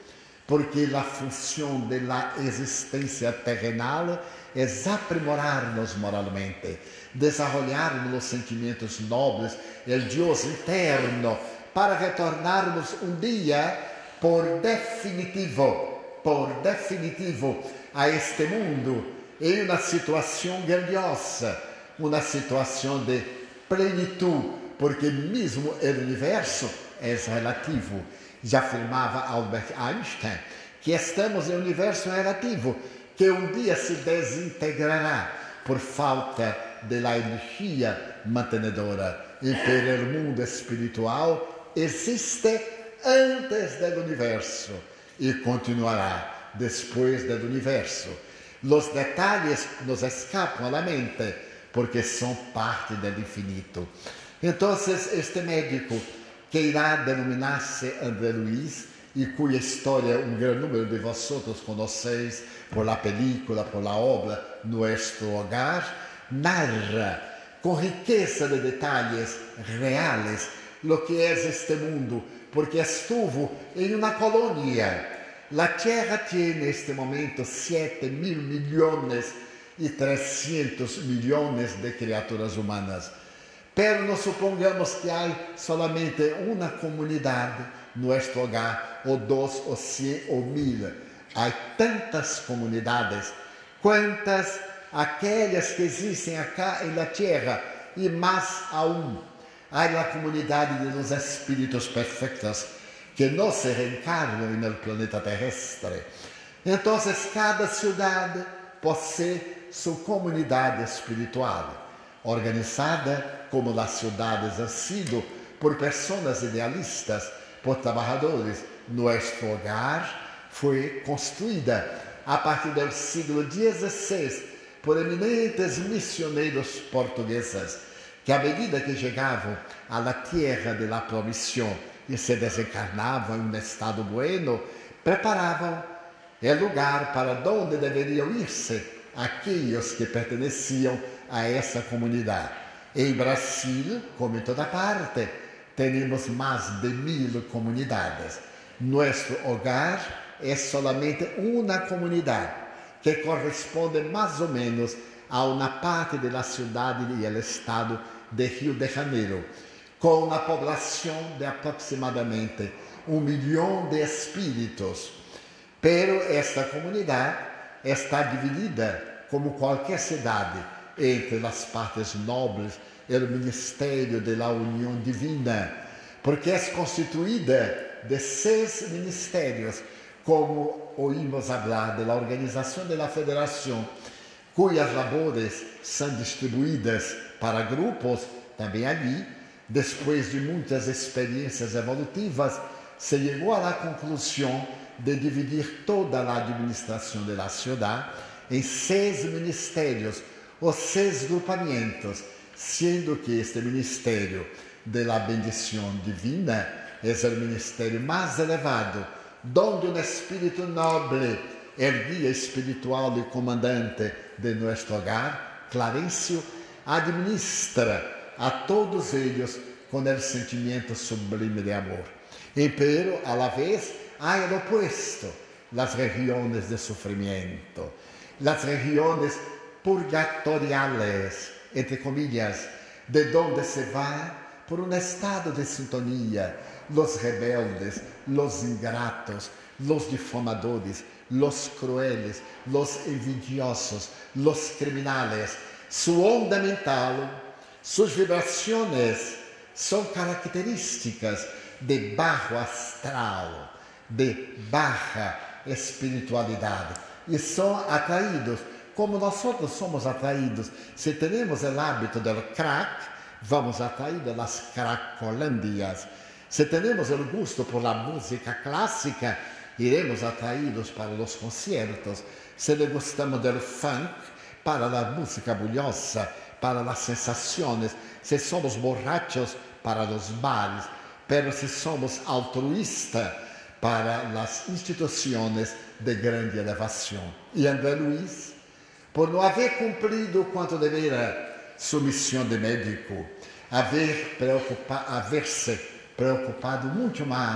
Speaker 1: porque a função da existência terrenal é aprimorar-nos moralmente, desenvolver os sentimentos nobres, o Deus interno, para retornarmos um dia por definitivo, por definitivo a este mundo em uma situação grandiosa, uma situação de plenitude, porque mesmo o universo é relativo. Já afirmava Albert Einstein que estamos em um universo relativo, que um dia se desintegrará por falta da energia mantenedora. E para o mundo espiritual existe antes do universo e continuará depois do universo. Os detalhes nos escapam à mente porque são parte do infinito. Então, este médico, que irá denominar-se André Luiz, e cuja história um grande número de vosotros conheceis por la película, por la obra Nuestro Hogar, narra com riqueza de detalhes reais lo que é este mundo, porque estuvo em uma colônia. La Tierra tem neste momento sete mil milhões e trezentos milhões de criaturas humanas. Pero não supongamos que há solamente uma comunidade, Nuestro Hogar, ou dois, ou cem, ou mil. Há tantas comunidades, quantas aquelas que existem acá na Terra, e mais aún. Há a comunidade de los espíritos perfeitos, que não se reencarnam no planeta terrestre. Então, cada cidade possui sua comunidade espiritual, organizada como as cidades han sido por pessoas idealistas, por trabalhadores. Nuestro Hogar foi construída a partir do século dezesseis por eminentes missioneiros portugueses, que à medida que chegavam à la tierra de la promissão e se desencarnavam em um estado bueno, preparavam o lugar para onde deveriam ir-se aqueles que perteneciam a essa comunidade. Em Brasil, como em toda parte, temos mais de mil comunidades. Nuestro Hogar é solamente uma comunidade, que corresponde mais ou menos a uma parte da cidade e do estado de Rio de Janeiro, com uma população de aproximadamente um milhão de espíritos. Pero esta comunidade está dividida, como qualquer cidade, entre as partes nobres e o Ministério da União Divina, porque é constituída de seis ministérios, como oímos falar da organização da Federação, cujas labores são distribuídas para grupos também ali. Depois de muitas experiências evolutivas, se chegou à conclusão de dividir toda a administração da cidade em seis ministérios, ou seis grupamentos, sendo que este Ministério da Bendição Divina é o ministério mais elevado, onde um espírito nobre, o guia espiritual e comandante de Nuestro Hogar, Clarencio, administra a todos eles com o sentimento sublime de amor. E pero, a la vez, há o opuesto, as regiões de sofrimento, as regiões purgatoriales, entre comillas, de onde se vai por um estado de sintonia, los rebeldes, los ingratos, los difamadores, los crueles, los envidiosos, los criminales. Su onda mental, sus vibraciones são características de bajo astral, de baja espiritualidade, e são atraídos como nós somos atraídos. Se temos o hábito do crack, vamos atrair das cracolândias. Se temos o gosto por la música clássica, iremos atraídos para os concertos. Se gostamos do funk, para a música bulhosa, para as sensações. Se somos borrachos, para os bares. Pero se somos altruístas, para as instituições de grande elevação. E André Luiz, por não haver cumprido quanto devera sua missão de médico, haver preocupa, haver-se preocupado muito mais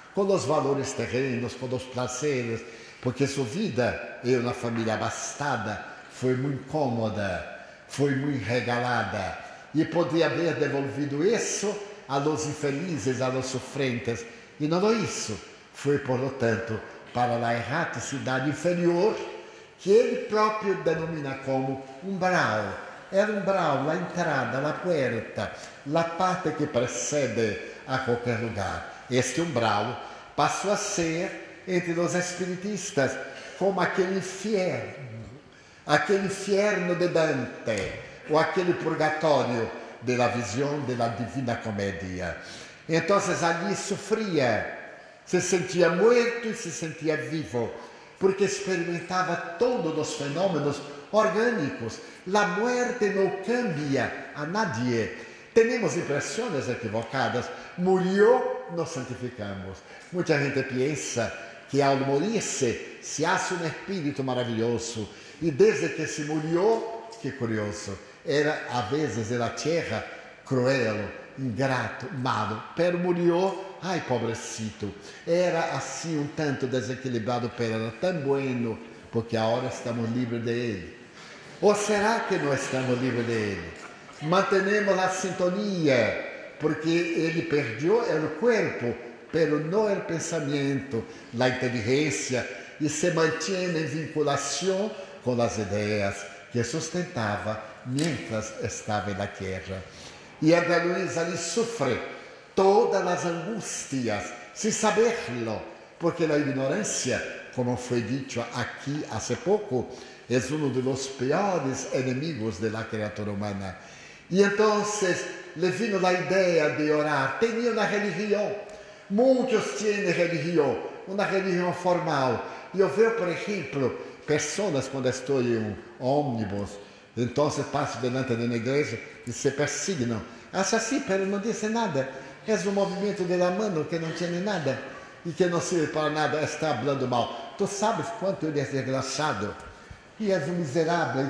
Speaker 1: com os valores terrenos, com os prazeres, porque sua vida em uma família abastada foi muito cômoda, foi muito regalada, e podia haver devolvido isso a los infelizes, a los sofrentes, e não o isso. Foi, portanto, para a erraticidade inferior, que ele próprio denomina como umbral. Era umbral, a entrada, a porta, a parte que precede a qualquer lugar. Este umbral passou a ser, entre os espiritistas, como aquele inferno, aquele inferno de Dante, ou aquele purgatório de la visão de la Divina Comédia. Então, ali sofria, se sentia morto e se sentia vivo, porque experimentava todos os fenômenos orgânicos. A morte não cambia a nadie. Temos impressões equivocadas. Murió, nos santificamos. Muita gente pensa que ao morir-se se hace um espírito maravilhoso. E desde que se murió, que curioso, era a vezes na terra cruel, ingrato, malo, pero murió, ai pobrecito, era assim um tanto desequilibrado, pero era tão bueno, porque agora estamos livres de ele. Ou será que não estamos livres de ele? Mantenemos a sintonia, porque ele perdeu o corpo, pero não o pensamento, a inteligência, e se mantém em vinculação com as ideias que sustentava mientras estava na terra. E André Luiz ali sofre todas as angústias, sem saberlo, porque a ignorância, como foi dito aqui há pouco, é um dos piores inimigos da criatura humana. E então, lhe vino a ideia de orar. Tinha uma religião, muitos têm religião, uma religião formal. E eu vejo, por exemplo, pessoas, quando estou em um ônibus, então passo delante de uma igreja e se persignam. Acha assim, pero não disse nada. É um movimento de la mano que não tem nada e que não serve para nada, está falando mal. Tu sabes quanto ele é desgraçado e és um miserável.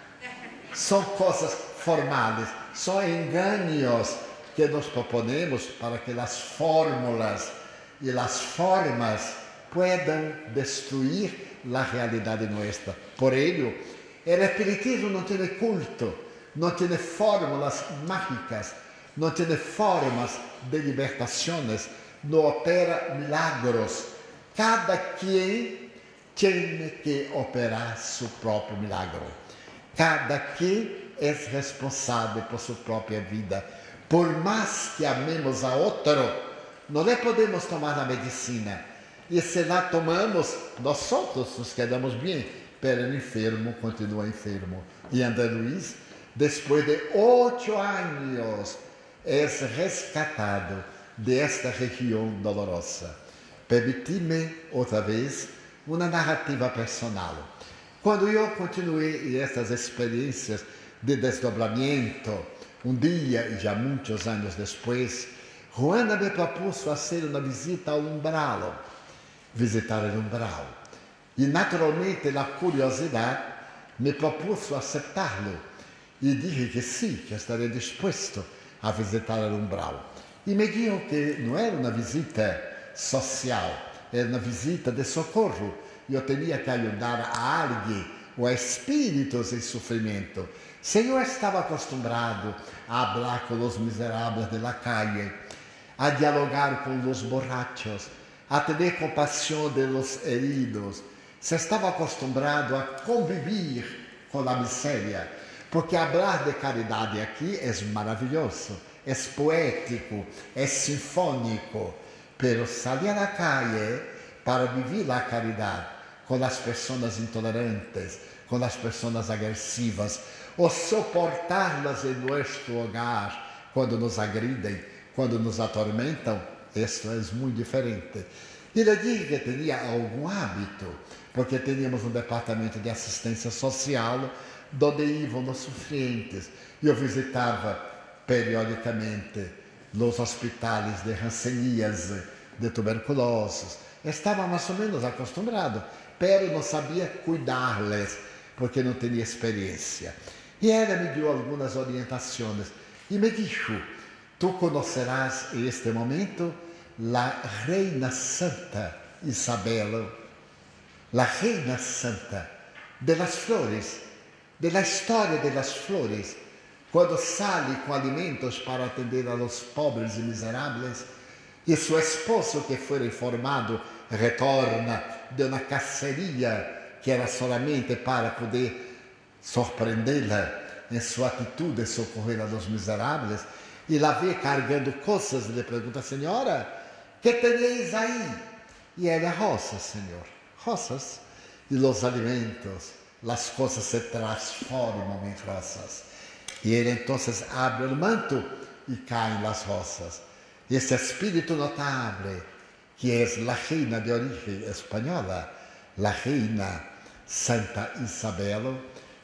Speaker 1: São coisas formais, são enganos que nos proponemos para que as fórmulas e as formas puedan destruir a realidade nossa. Por ello, o espiritismo não tem culto, não tem fórmulas mágicas, não tem formas de libertações, não opera milagros. Cada quem tem que operar seu próprio milagre. Cada quem é responsável por sua própria vida. Por mais que amemos a outro, não lhe podemos tomar a medicina. E se lá tomamos, nós outros nos quedamos bem, pero o enfermo continua enfermo. E André Luiz, depois de oito anos, é rescatado desta região dolorosa. Permite-me, outra vez, uma narrativa personal. Quando eu continuei estas experiências de desdobramento, um dia, e já muitos anos depois, Juana me propôs fazer uma visita ao umbral, visitar o umbral. E, naturalmente, a curiosidade me propôs aceitar-lo. E disse que sim, que estaria disposto a visitar o umbral. E me dijo que não era uma visita social, era uma visita de socorro. Eu tinha que ajudar a alguém, ou a espíritos em sofrimento. Se eu estava acostumado a falar com os miseráveis de la calle, a dialogar com os borrachos, a ter compaixão de los heridos, se estava acostumado a conviver com a miséria, porque falar de caridade aqui é maravilhoso, é poético, é sinfônico, pero salir à calle para viver a caridade com as pessoas intolerantes, com as pessoas agressivas, ou suportá-las em nosso hogar quando nos agridem, quando nos atormentam, isso é muito diferente. E ele disse que tinha algum hábito, porque tínhamos um departamento de assistência social, onde iam os sofrentes. Eu visitava periodicamente os hospitais de hanseníase, de tuberculose. Estava mais ou menos acostumado, pero não sabia cuidar-les, porque não tinha experiência. E ela me deu algumas orientações e me disse: tu conocerás este momento la Reina Santa Isabel, la Reina Santa de las Flores, de la historia de las flores, quando sale com alimentos para atender a los pobres e miseráveis, e seu esposo, que foi reformado, retorna de uma caceria que era solamente para poder surpreendê-la em sua atitude de socorrer a los miseráveis, e la vê carregando coisas e lhe pergunta: senhora, que tenéis aí? E ela: rosas, senhor, rosas. E os alimentos, as coisas se transformam em rosas. E ele então abre o manto e caem as rosas. Esse espírito notável, que é a reina de origem espanhola, a Reina Santa Isabel,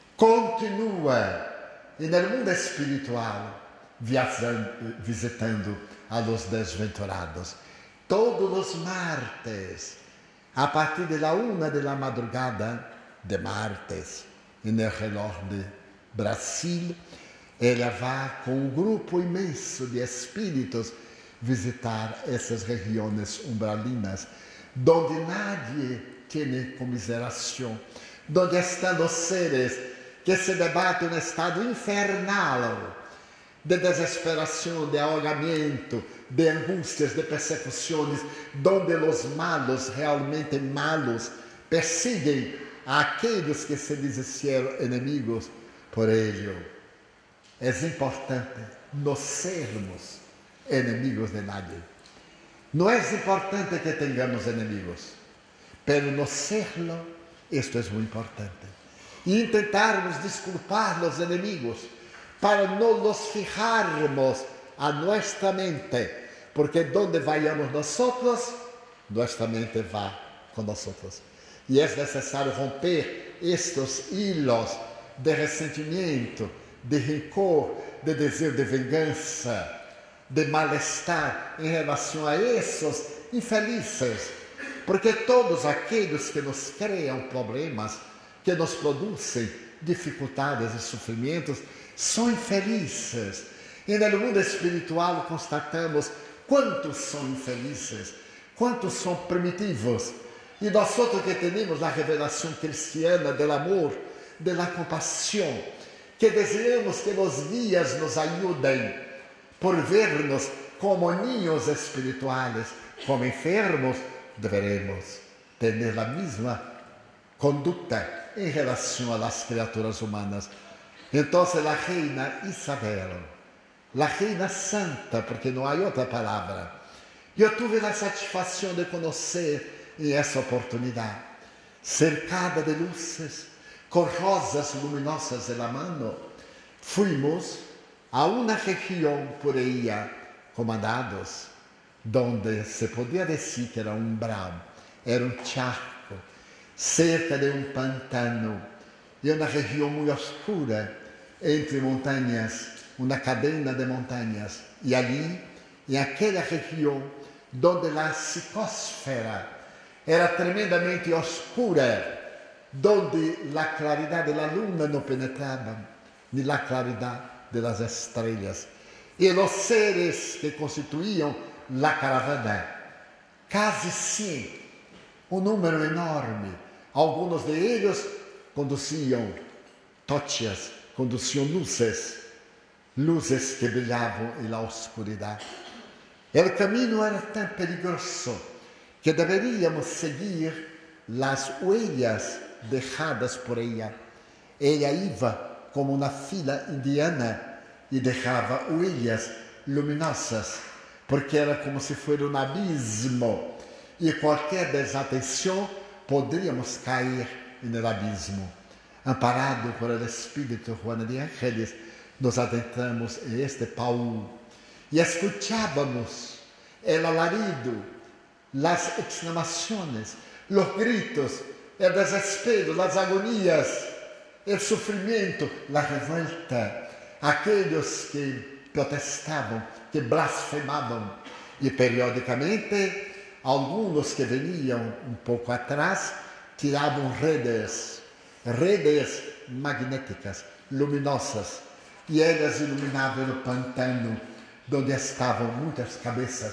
Speaker 1: continua no mundo espiritual viajando, visitando a los desventurados. Todos os martes, a partir de la una de la madrugada de martes, no reloj de Brasil, ela vai com um grupo imenso de espíritos visitar essas regiões umbralinas, onde nadie tem comiseração, onde estão os seres que se debatem no estado infernal de desesperação, de ahogamento, de angústias, de persecuções, onde os malos, realmente malos, perseguem aqueles que se dizem inimigos. Por ello, é importante não sermos inimigos de nadie. Não é importante que tenhamos inimigos, mas não serlo, isto é muito importante. E tentarmos desculpar os inimigos, para não nos fijarmos a nossa mente, porque donde vayamos nosotros, nossa mente vai com nós. E é necessário romper estes hilos de ressentimento, de rancor, de desejo de vingança, de mal-estar em relação a esses infelizes, porque todos aqueles que nos criam problemas, que nos produzem dificuldades e sofrimentos, são infelizes. E no mundo espiritual constatamos quantos são infelizes, quantos são primitivos. E nós que temos a revelação cristiana do amor, da compaixão, que desejamos que os guias nos ajudem por vernos como niños espirituais, como enfermos, deveremos ter a mesma conduta em relação às criaturas humanas. Então, a Reina Isabel, a Reina Santa, porque não há outra palavra, eu tive a satisfação de conhecer em essa oportunidade, cercada de luzes, com rosas luminosas de la mano, fuimos a uma região por aí comandados, onde se podia dizer que era um umbral, era um charco, cerca de um pantano, e uma região muito oscura, entre montanhas, uma cadena de montanhas. E ali, em aquela região, onde a psicosfera era tremendamente oscura, onde a claridade da luna não penetrava, nem a claridade das estrelas. E os seres que constituíam a caravana, quase cem, um número enorme. Alguns de eles conduziam tochas, conduziam luzes, luzes que brilhavam na oscuridade. O caminho era tão perigoso que deveríamos seguir as huellas deixadas por ela. Ela ia como uma fila indiana e deixava huellas luminosas, porque era como se fosse um abismo, e qualquer desatenção poderíamos cair no abismo. Amparado por el Espírito Juana de Ángeles, nos adentramos em este Paulo e escuchávamos el alarido, las exclamações, los gritos, el desespero, las agonías, el sofrimento, la revolta, aqueles que protestavam, que blasfemavam, e periodicamente alguns que veniam um pouco atrás tiravam redes, redes magnéticas, luminosas, e elas iluminavam o pantano, onde estavam muitas cabeças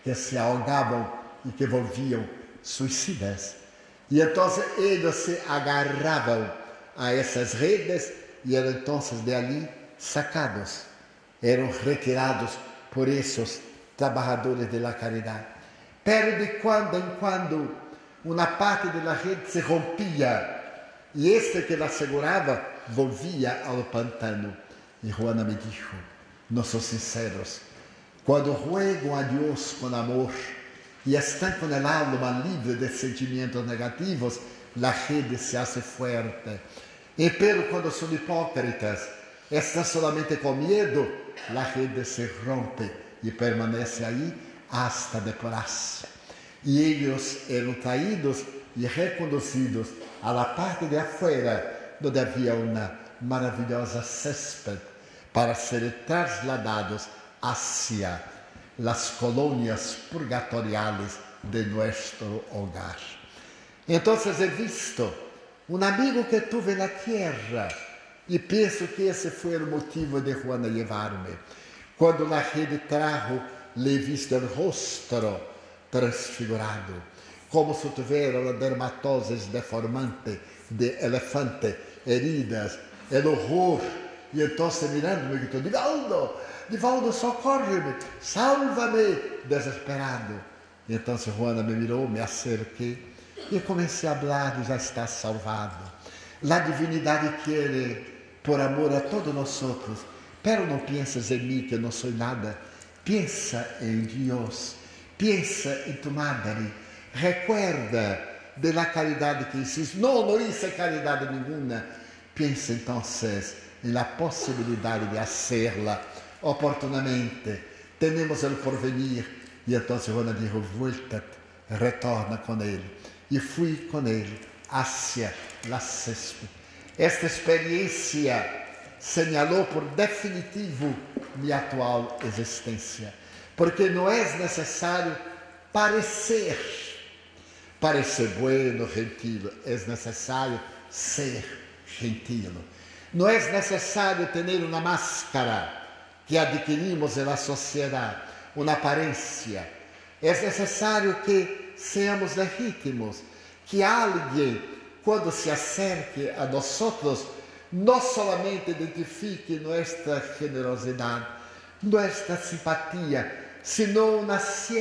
Speaker 1: que se ahogavam e que volviam suicidas. E então eles se agarravam a essas redes e eram então de ali sacados, eram retirados por esses trabalhadores da caridade. Pero de quando em quando uma parte da rede se rompia e este que la segurava volvia ao pantano. E Juana me dijo, não sou sinceros, quando ruegam a Deus com amor e estão com el alma livre de sentimentos negativos, a rede se hace fuerte. E pero quando são hipócritas, estão solamente com medo, a rede se rompe e permanece aí hasta depurar-se. E eles eram traídos e reconduzidos à la parte de afuera, onde havia uma maravilhosa césped, para serem trasladados hacia las colônias purgatoriales de nuestro hogar. Então, he visto um amigo que tuve na terra e penso que esse foi o motivo de Juana levar-me. Quando a rede trajo, le visto o rosto transfigurado, como se tivesse uma dermatose deformante de elefante, heridas, el horror. E então, mirando-me, gritou, Divaldo, Divaldo, socorre-me, salva-me, desesperado. E então, Juana me mirou, me acerquei e comecei a falar, já está salvado. A divinidade quer, por amor a todos nós outros, pero não pienses em mim, que não sou nada. Pensa em Deus, pensa em tu madre, recuerda de la caridade que hiciste. Não, não hice caridade nenhuma. Pensa então em la possibilidade de hacerla oportunamente. Temos o porvenir. E então Juana dijo, vuéltate, retorna com ele. E fui com ele hacia la césped. Esta experiência señalou por definitivo minha atual existência. Porque não é necessário parecer, parecer bueno, gentil, é necessário ser gentil. Não é necessário ter uma máscara que adquirimos na sociedade, uma aparência. É necessário que seamos legítimos, que alguém, quando se acerque a nós, não somente identifique nossa generosidade, nossa simpatia, sino uma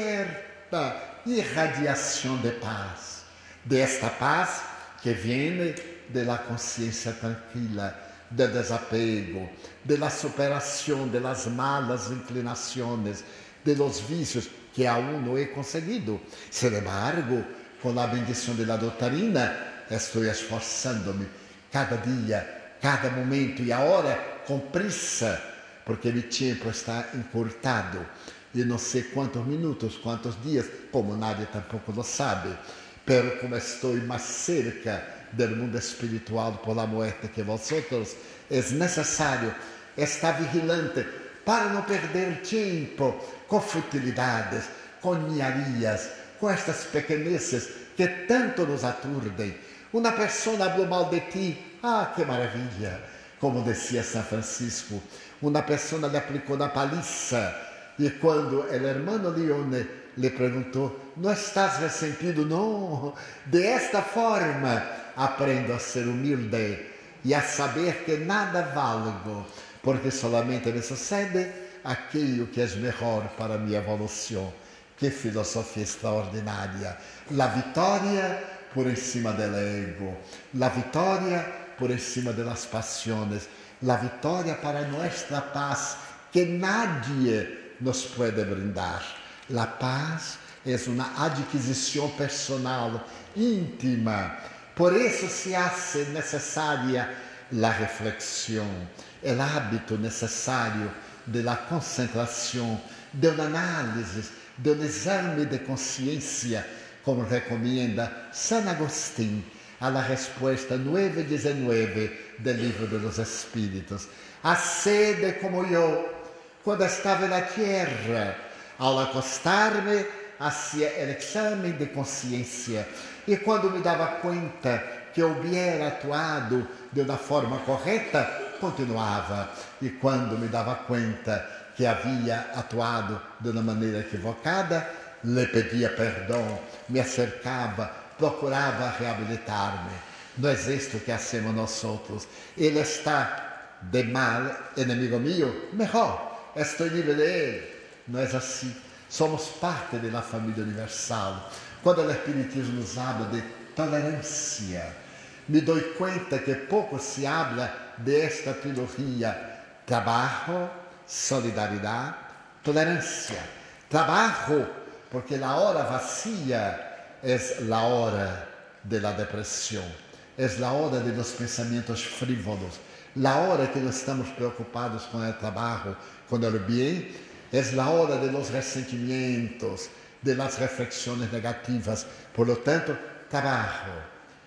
Speaker 1: certa irradiação de paz. Desta paz que vem da consciência tranquila, do desapego, da superação das malas inclinações, de los vícios que aún não he conseguido. Sin embargo, com a bendição da doutrina, estou esforçando-me cada dia, cada momento e agora com pressa, porque meu tempo está encurtado. E não sei quantos minutos, quantos dias, como nadie tampouco lo sabe, pero como estou mais cerca do mundo espiritual por la muerte que vosotros, é necessário estar vigilante para não perder tempo com futilidades, com ninharias, com estas pequeneces que tanto nos aturdem. Uma pessoa falou mal de ti, ah, que maravilha! Como dizia São Francisco, uma pessoa lhe aplicou na paliza, e quando o hermano Leone lhe perguntou, não estás ressentido? Não, de esta forma aprendo a ser humilde e a saber que nada valgo, porque solamente me sucede aquilo que é melhor para a minha evolução. Que filosofia extraordinária! La vitória por cima do ego, la vitória por cima das paixões, la vitória para nossa paz, que nadie nos pode brindar. La paz é uma adquisição personal, íntima. Por isso se hace necessária a reflexão, o hábito necessário de la concentração, de uma análise, de um exame de consciência, como recomenda San Agustín a la resposta nove dezenove do Livro de los Espíritos. Hacede como eu, quando estava na terra, ao acostar-me, hacía o exame de consciência. E quando me dava conta que eu hubiera atuado de uma forma correta, continuava. E quando me dava conta que havia atuado de uma maneira equivocada, lhe pedia perdão, me acercava, procurava reabilitar-me. Não é isto que hacemos nós outros. Ele está de mal, inimigo meu, melhor, estou em nível de ele. Não é assim. Somos parte da família universal. Quando o Espiritismo nos habla de tolerância, me dou conta que pouco se habla desta trilogia: trabalho, solidariedade, tolerância. Trabalho, porque a hora vacía é a hora da depressão, é a hora dos pensamentos frívolos, a hora que não estamos preocupados com o trabalho, com o bem, é a hora dos ressentimentos, das reflexões negativas. Por lo tanto, trabalho.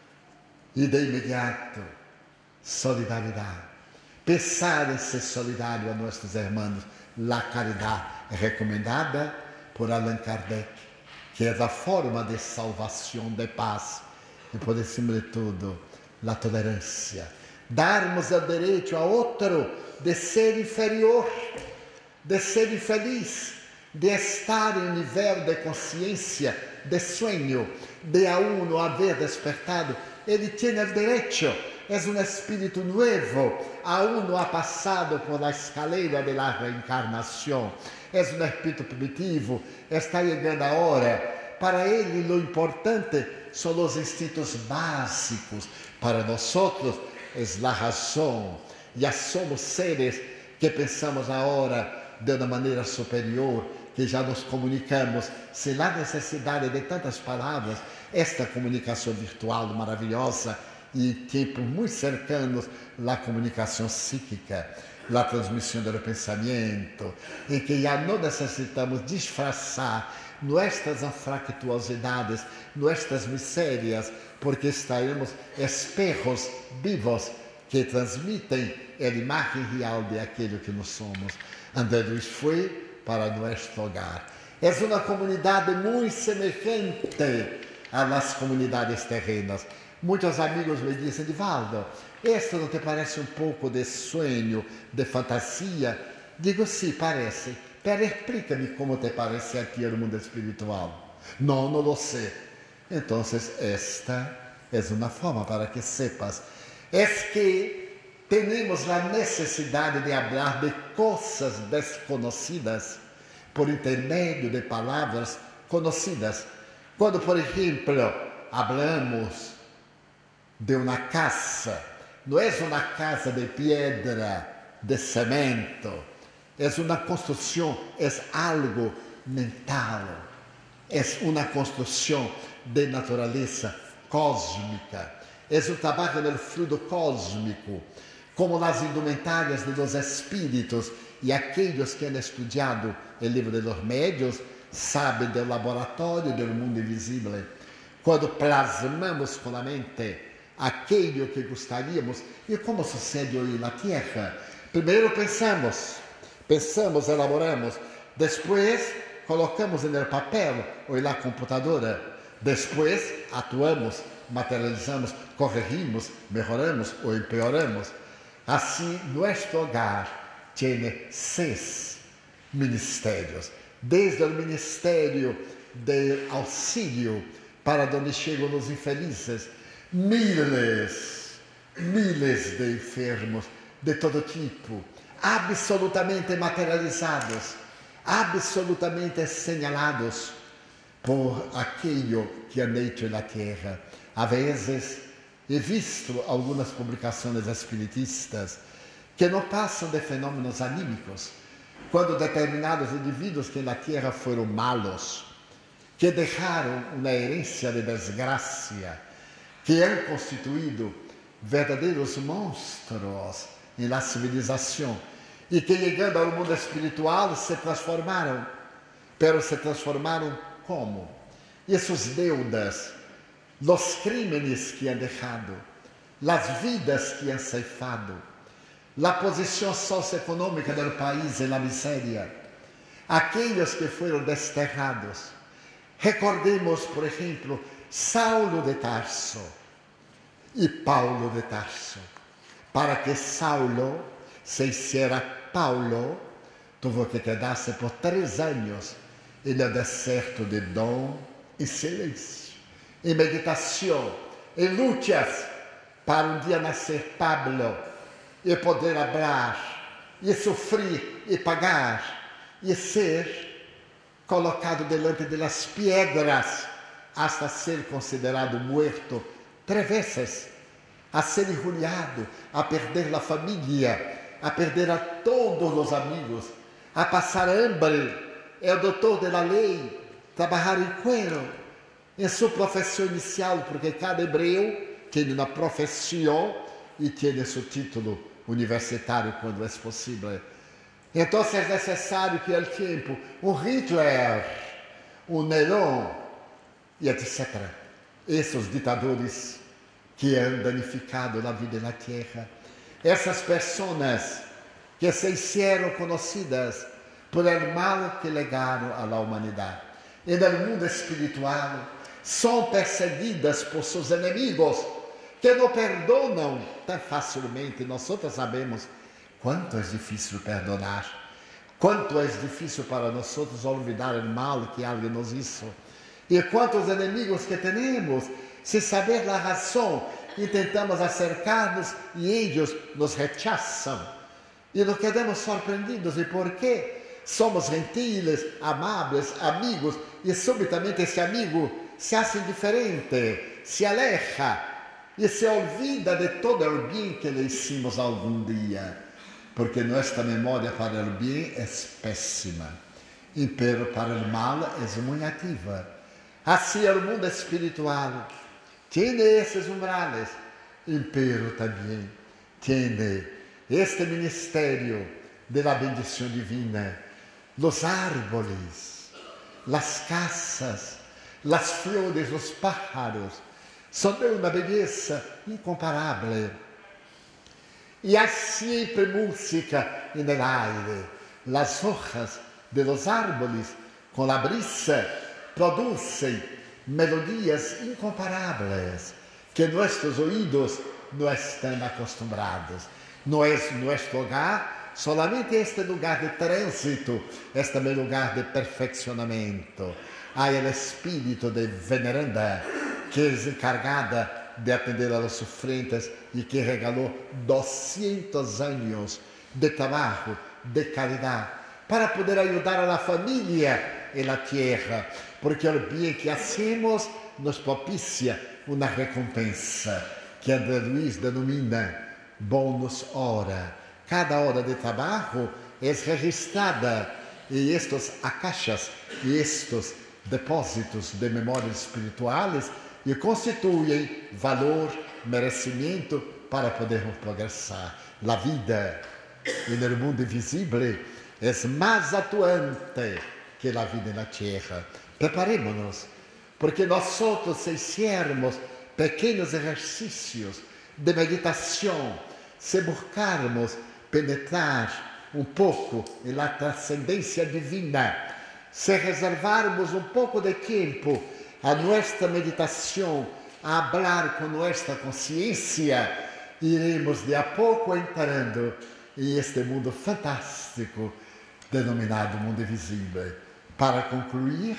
Speaker 1: E de imediato, solidariedade. Pensar em ser solidário a nossos irmãos. A caridade é recomendada por Allan Kardec, que é a forma de salvação, de paz. E por cima de tudo, a tolerância. Darmos o direito a outro de ser inferior, de ser infeliz, de estar em nível de consciência, de sonho, de a um não haver despertado. Ele tem o direito, é um espírito novo, aún não ha passado por la escalera de la reencarnação, é um espírito primitivo, está chegando a hora. Para ele, o importante são os instintos básicos. Para nós, é a razão. Já somos seres que pensamos agora de uma maneira superior, que já nos comunicamos sem a necessidade de tantas palavras. Esta comunicação virtual maravilhosa e tempos muito cercanos, a comunicação psíquica, a transmissão do pensamento, em que já não necessitamos disfarçar nossas anfractuosidades, nossas misérias, porque estaremos espejos vivos que transmitem a imagem real de aquilo que nós somos. André Luiz foi para nosso hogar. É uma comunidade muito semelhante às comunidades terrenas. Muitos amigos me dizem: Divaldo, isto não te parece um pouco de sonho, de fantasia? Digo, sim, parece. Pero explica-me como te parece aqui no mundo espiritual. Não, não lo sei. Então, esta é uma forma para que sepas. É que temos a necessidade de falar de coisas desconhecidas por intermédio de palavras conhecidas. Quando, por exemplo, falamos de uma casa, não é uma casa de pedra, de cimento, é uma construção, é algo mental, é uma construção de natureza cósmica, é um trabalho no fluido cósmico, como nas indumentárias dos espíritos, e aqueles que han estudado o livro de los médios sabem do laboratório do mundo invisível. Quando plasmamos com a mente aquilo que gostaríamos, e como sucede hoje na Terra, primeiro pensamos, pensamos, elaboramos, depois colocamos no papel ou na computadora, depois atuamos, materializamos, corrigimos, melhoramos ou empeoramos. Assim, nosso hogar tem seis ministérios, desde o ministério de auxílio para onde chegam os infelizes, miles, miles de enfermos de todo tipo, absolutamente materializados, absolutamente señalados por aquilo que han hecho na terra. A vezes, he visto algumas publicações espiritistas que não passam de fenômenos anímicos, quando determinados indivíduos que na terra foram malos, que deixaram uma herência de desgraça, que han constituído verdadeiros monstros na civilização, e que chegando ao mundo espiritual se transformaram, pero se transformaram como? E suas deudas, os crímenes que han deixado, as vidas que han ceifado, a posição socioeconômica do país na miséria, aqueles que foram desterrados. Recordemos, por exemplo, Saulo de Tarso e Paulo de Tarso. Para que Saulo se hiciera Paulo, tuvo que quedarse por três anos e no deserto de dom e silêncio, em meditação, em lutas, para um dia nascer Pablo e poder falar, e sofrer e pagar, e ser colocado delante de las piedras, hasta ser considerado muerto três vezes, a ser injuriado, a perder a família, a perder a todos os amigos, a passar hambre, é o doutor da lei, trabalhar em cuero, em sua profissão inicial, porque cada hebreu tem uma profissão e tem seu título universitário quando é possível. Então é necessário que, ao tempo, um Hitler, um Nerón, e etcétera. Esses ditadores que han danificado a vida na terra, essas pessoas que se hicieron conhecidas por el mal que legaram à humanidade. E no mundo espiritual são perseguidas por seus inimigos, que não perdonam tão facilmente. Nós sabemos quanto é difícil perdonar, quanto é difícil para nós olvidar o mal que alguém nos hizo. E quantos inimigos que temos, sem saber a razão, e tentamos acercar-nos e eles nos rechazam. E nos quedamos surpreendidos. E por quê? Somos gentiles, amáveis, amigos, e subitamente esse amigo se faz indiferente, se aleja e se olvida de todo o bem que lhe hicimos algum dia. Porque nossa memória para o bem é péssima, e para o mal é muito ativa. Assim é o mundo espiritual. Tem esses umbrales, pero também tem este ministério de la bendição divina, los árboles, las casas, las flores, los pájaros, são de uma beleza incomparável. E há sempre música no aire, las hojas de los árboles, com la brisa, produzem melodias incomparáveis que nossos ouvidos não estão acostumados. Não é nosso lugar, solamente este lugar de trânsito, este meu lugar de perfeccionamento. Há o espírito de veneranda, que é encargada de atender a los sofrentes e que regalou duzentos anos de trabalho, de caridade, para poder ajudar a la família e la terra, porque o bem que hacemos nos propicia uma recompensa, que André Luiz denomina bônus hora. Cada hora de trabalho é registrada, e estes acaixas, e estes depósitos de memórias espirituais, e constituem valor, merecimento para podermos progressar. A vida no mundo invisível é mais atuante que a vida na terra. Preparemos-nos, porque nós outros, se fizermos pequenos exercícios de meditação, se buscarmos penetrar um pouco na transcendência divina, se reservarmos um pouco de tempo a nossa meditação, a falar com nossa consciência, iremos de a pouco entrando em este mundo fantástico denominado mundo invisível. Para concluir,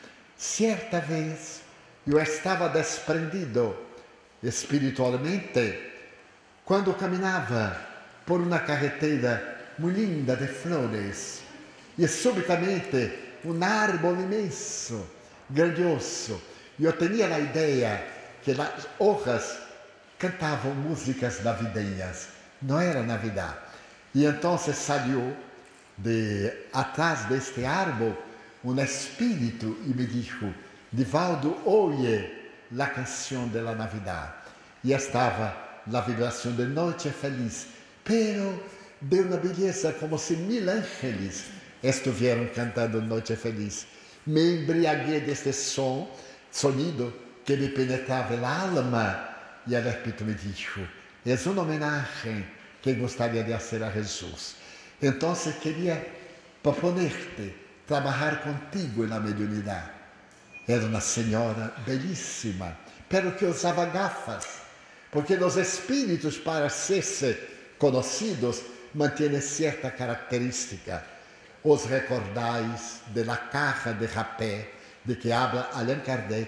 Speaker 1: certa vez eu estava desprendido espiritualmente quando caminhava por uma carretera muito linda de flores e subitamente um árvore imenso, grandioso. Eu tinha a ideia que as hojas cantavam músicas navideñas, não era Navidad. E então saiu de atrás deste árvore um espírito e me disse: Divaldo, oye a canção de la Navidad. E estava a vibração de Noite Feliz, pero de uma beleza como se mil ángeles estuvieran cantando Noite Feliz. Me embriaguei deste som, sonido que me penetrava a alma, e o Espírito me disse: é uma homenagem que gostaria de fazer a Jesus. Então, queria proponer-te trabalhar contigo na mediunidade. Era uma senhora belíssima, pero que usava gafas, porque os espíritos, para ser conhecidos, mantêm certa característica. os recordais de la caja de rapé de que habla Allan Kardec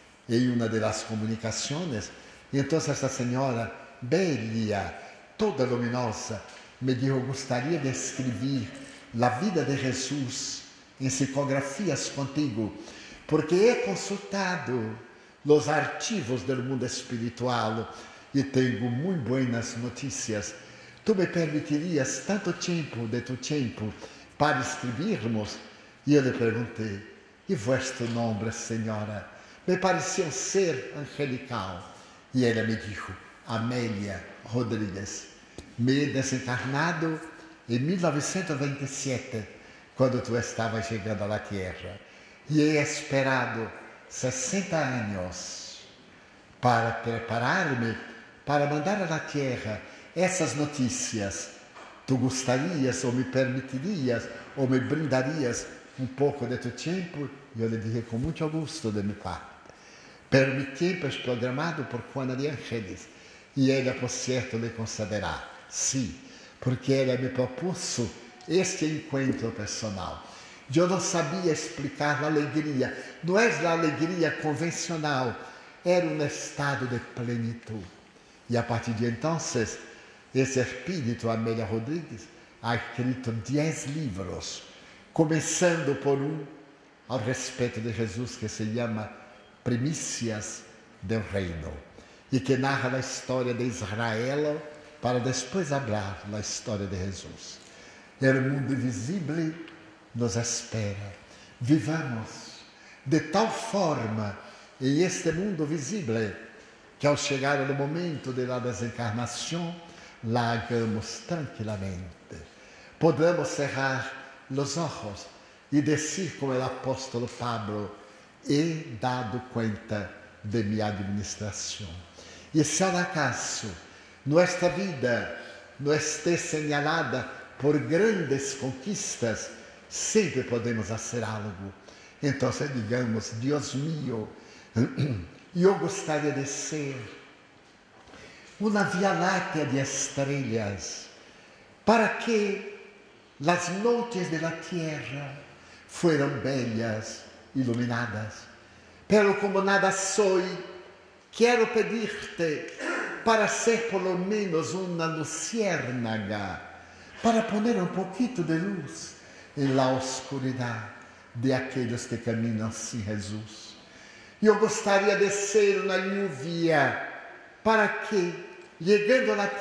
Speaker 1: em uma das comunicações. E então essa senhora, bela, toda luminosa, me disse: gostaria de escrever a vida de Jesus em psicografias contigo, porque he consultado os arquivos do mundo espiritual e tenho muito boas notícias. Tu me permitirias tanto tempo de tu tempo para escrevermos? E eu lhe perguntei: e vosso nome, senhora? Me pareceu um ser angelical. E ela me disse: Amélia Rodrigues. Me desencarnado em mil novecentos e vinte e sete, quando tu estavas chegando à Terra. E he esperado sessenta anos para preparar-me para mandar à Terra essas notícias. Tu gostarias ou me permitirias ou me brindarias um pouco de tu tempo? E eu lhe disse com muito gosto de minha parte. Per mi tempo é programado por Juana de Ángeles e ela, por certo, lhe concederá. Sim, porque ela me propôs este encontro personal. Eu não sabia explicar a alegria. Não é a alegria convencional, era um estado de plenitude. E a partir de então, esse espírito, Amélia Rodrigues, ha escrito dez livros, começando por um ao respeito de Jesus que se chama Primícias do Reino, e que narra a história de Israel para depois falar da história de Jesus. O mundo invisível nos espera. Vivamos de tal forma em este mundo visível que ao chegar no momento da desencarnação, la hagamos tranquilamente. Podemos cerrar os olhos e dizer como o apóstolo Pablo: he dado conta de minha administração. E se ao acaso nossa vida não esteja señalada por grandes conquistas, sempre podemos fazer algo. Então, digamos: Deus mío, eu gostaria de ser uma via láctea de estrelas, para que as noites da terra fueran belas, iluminadas. Pero como nada soy, quero pedir-te para ser por lo menos uma luciérnaga, para poner um pouquinho de luz em la oscuridade de aqueles que caminham sem Jesus. Eu gostaria de ser uma lluvia, para que, chegando à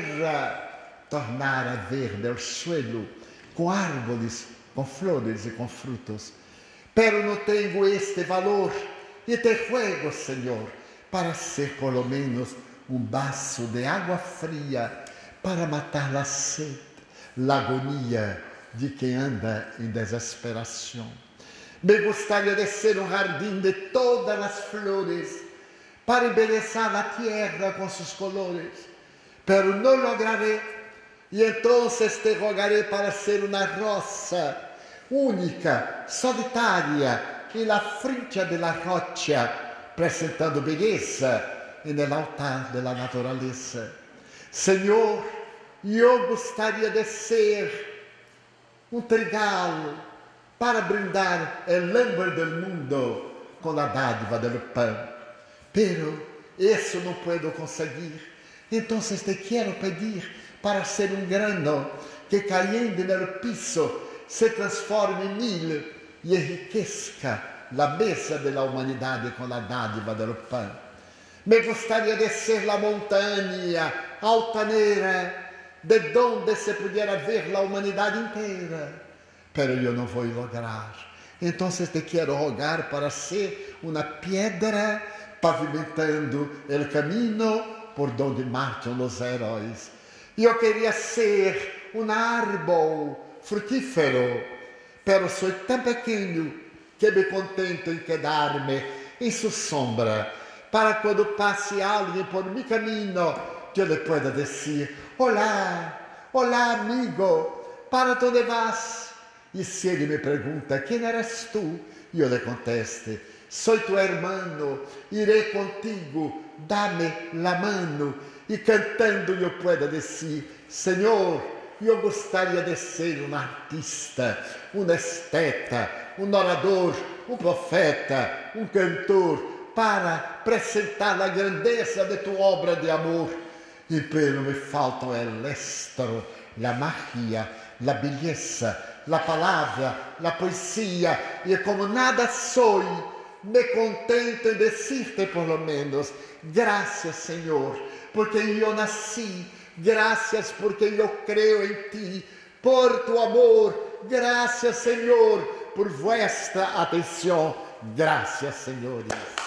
Speaker 1: terra, tornar a verde o suelo, com árvores, com flores e com frutos. Pero não tenho este valor, e te ruego, Senhor, para ser por lo menos um vaso de água fria, para matar a sede, a agonia de quem anda em desesperação. Me gostaria de ser um jardim de todas as flores, para embelezar a terra com seus colores, pero não lograré, e então te rogaré para ser uma rosa única, solitária, e na frente da rocha, apresentando beleza no altar da natureza. Senhor, eu gostaria de ser um trigal para brindar o hambre do mundo com a dádiva do pão. Pero isso não puedo conseguir. Então te quero pedir para ser um grano que, caindo no piso, se transforme em mil e enriqueça a mesa da humanidade com a dádiva do pão. Me gostaria de ser a montanha altanera, de onde se pudiera ver a humanidade inteira. Pero eu não vou lograr. Então te quero rogar para ser uma pedra pavimentando o caminho por onde marcham os heróis. Eu queria ser um árvore frutífero, pero sou tão pequeno que me contento em quedar-me em sua sombra, para quando passe alguém por meu caminho, que eu lhe pueda dizer: olá, olá amigo, para onde vas? E se ele me pergunta: quem eres tu? E eu lhe conteste: sou tu hermano, irei contigo, dame la mano. E cantando eu pueda dizer: Senhor, eu gostaria de ser um artista, um esteta, um orador, um profeta, um cantor, para apresentar a grandeza de tua obra de amor. E pero me falta o estro, a magia, a beleza, a palavra, a poesia, e como nada sou, me contento em dizer-te por lo menos, graças, Senhor, porque eu nasci, graças porque eu creio em ti, por tu amor, graças, Senhor, por vuestra atenção, graças, senhores.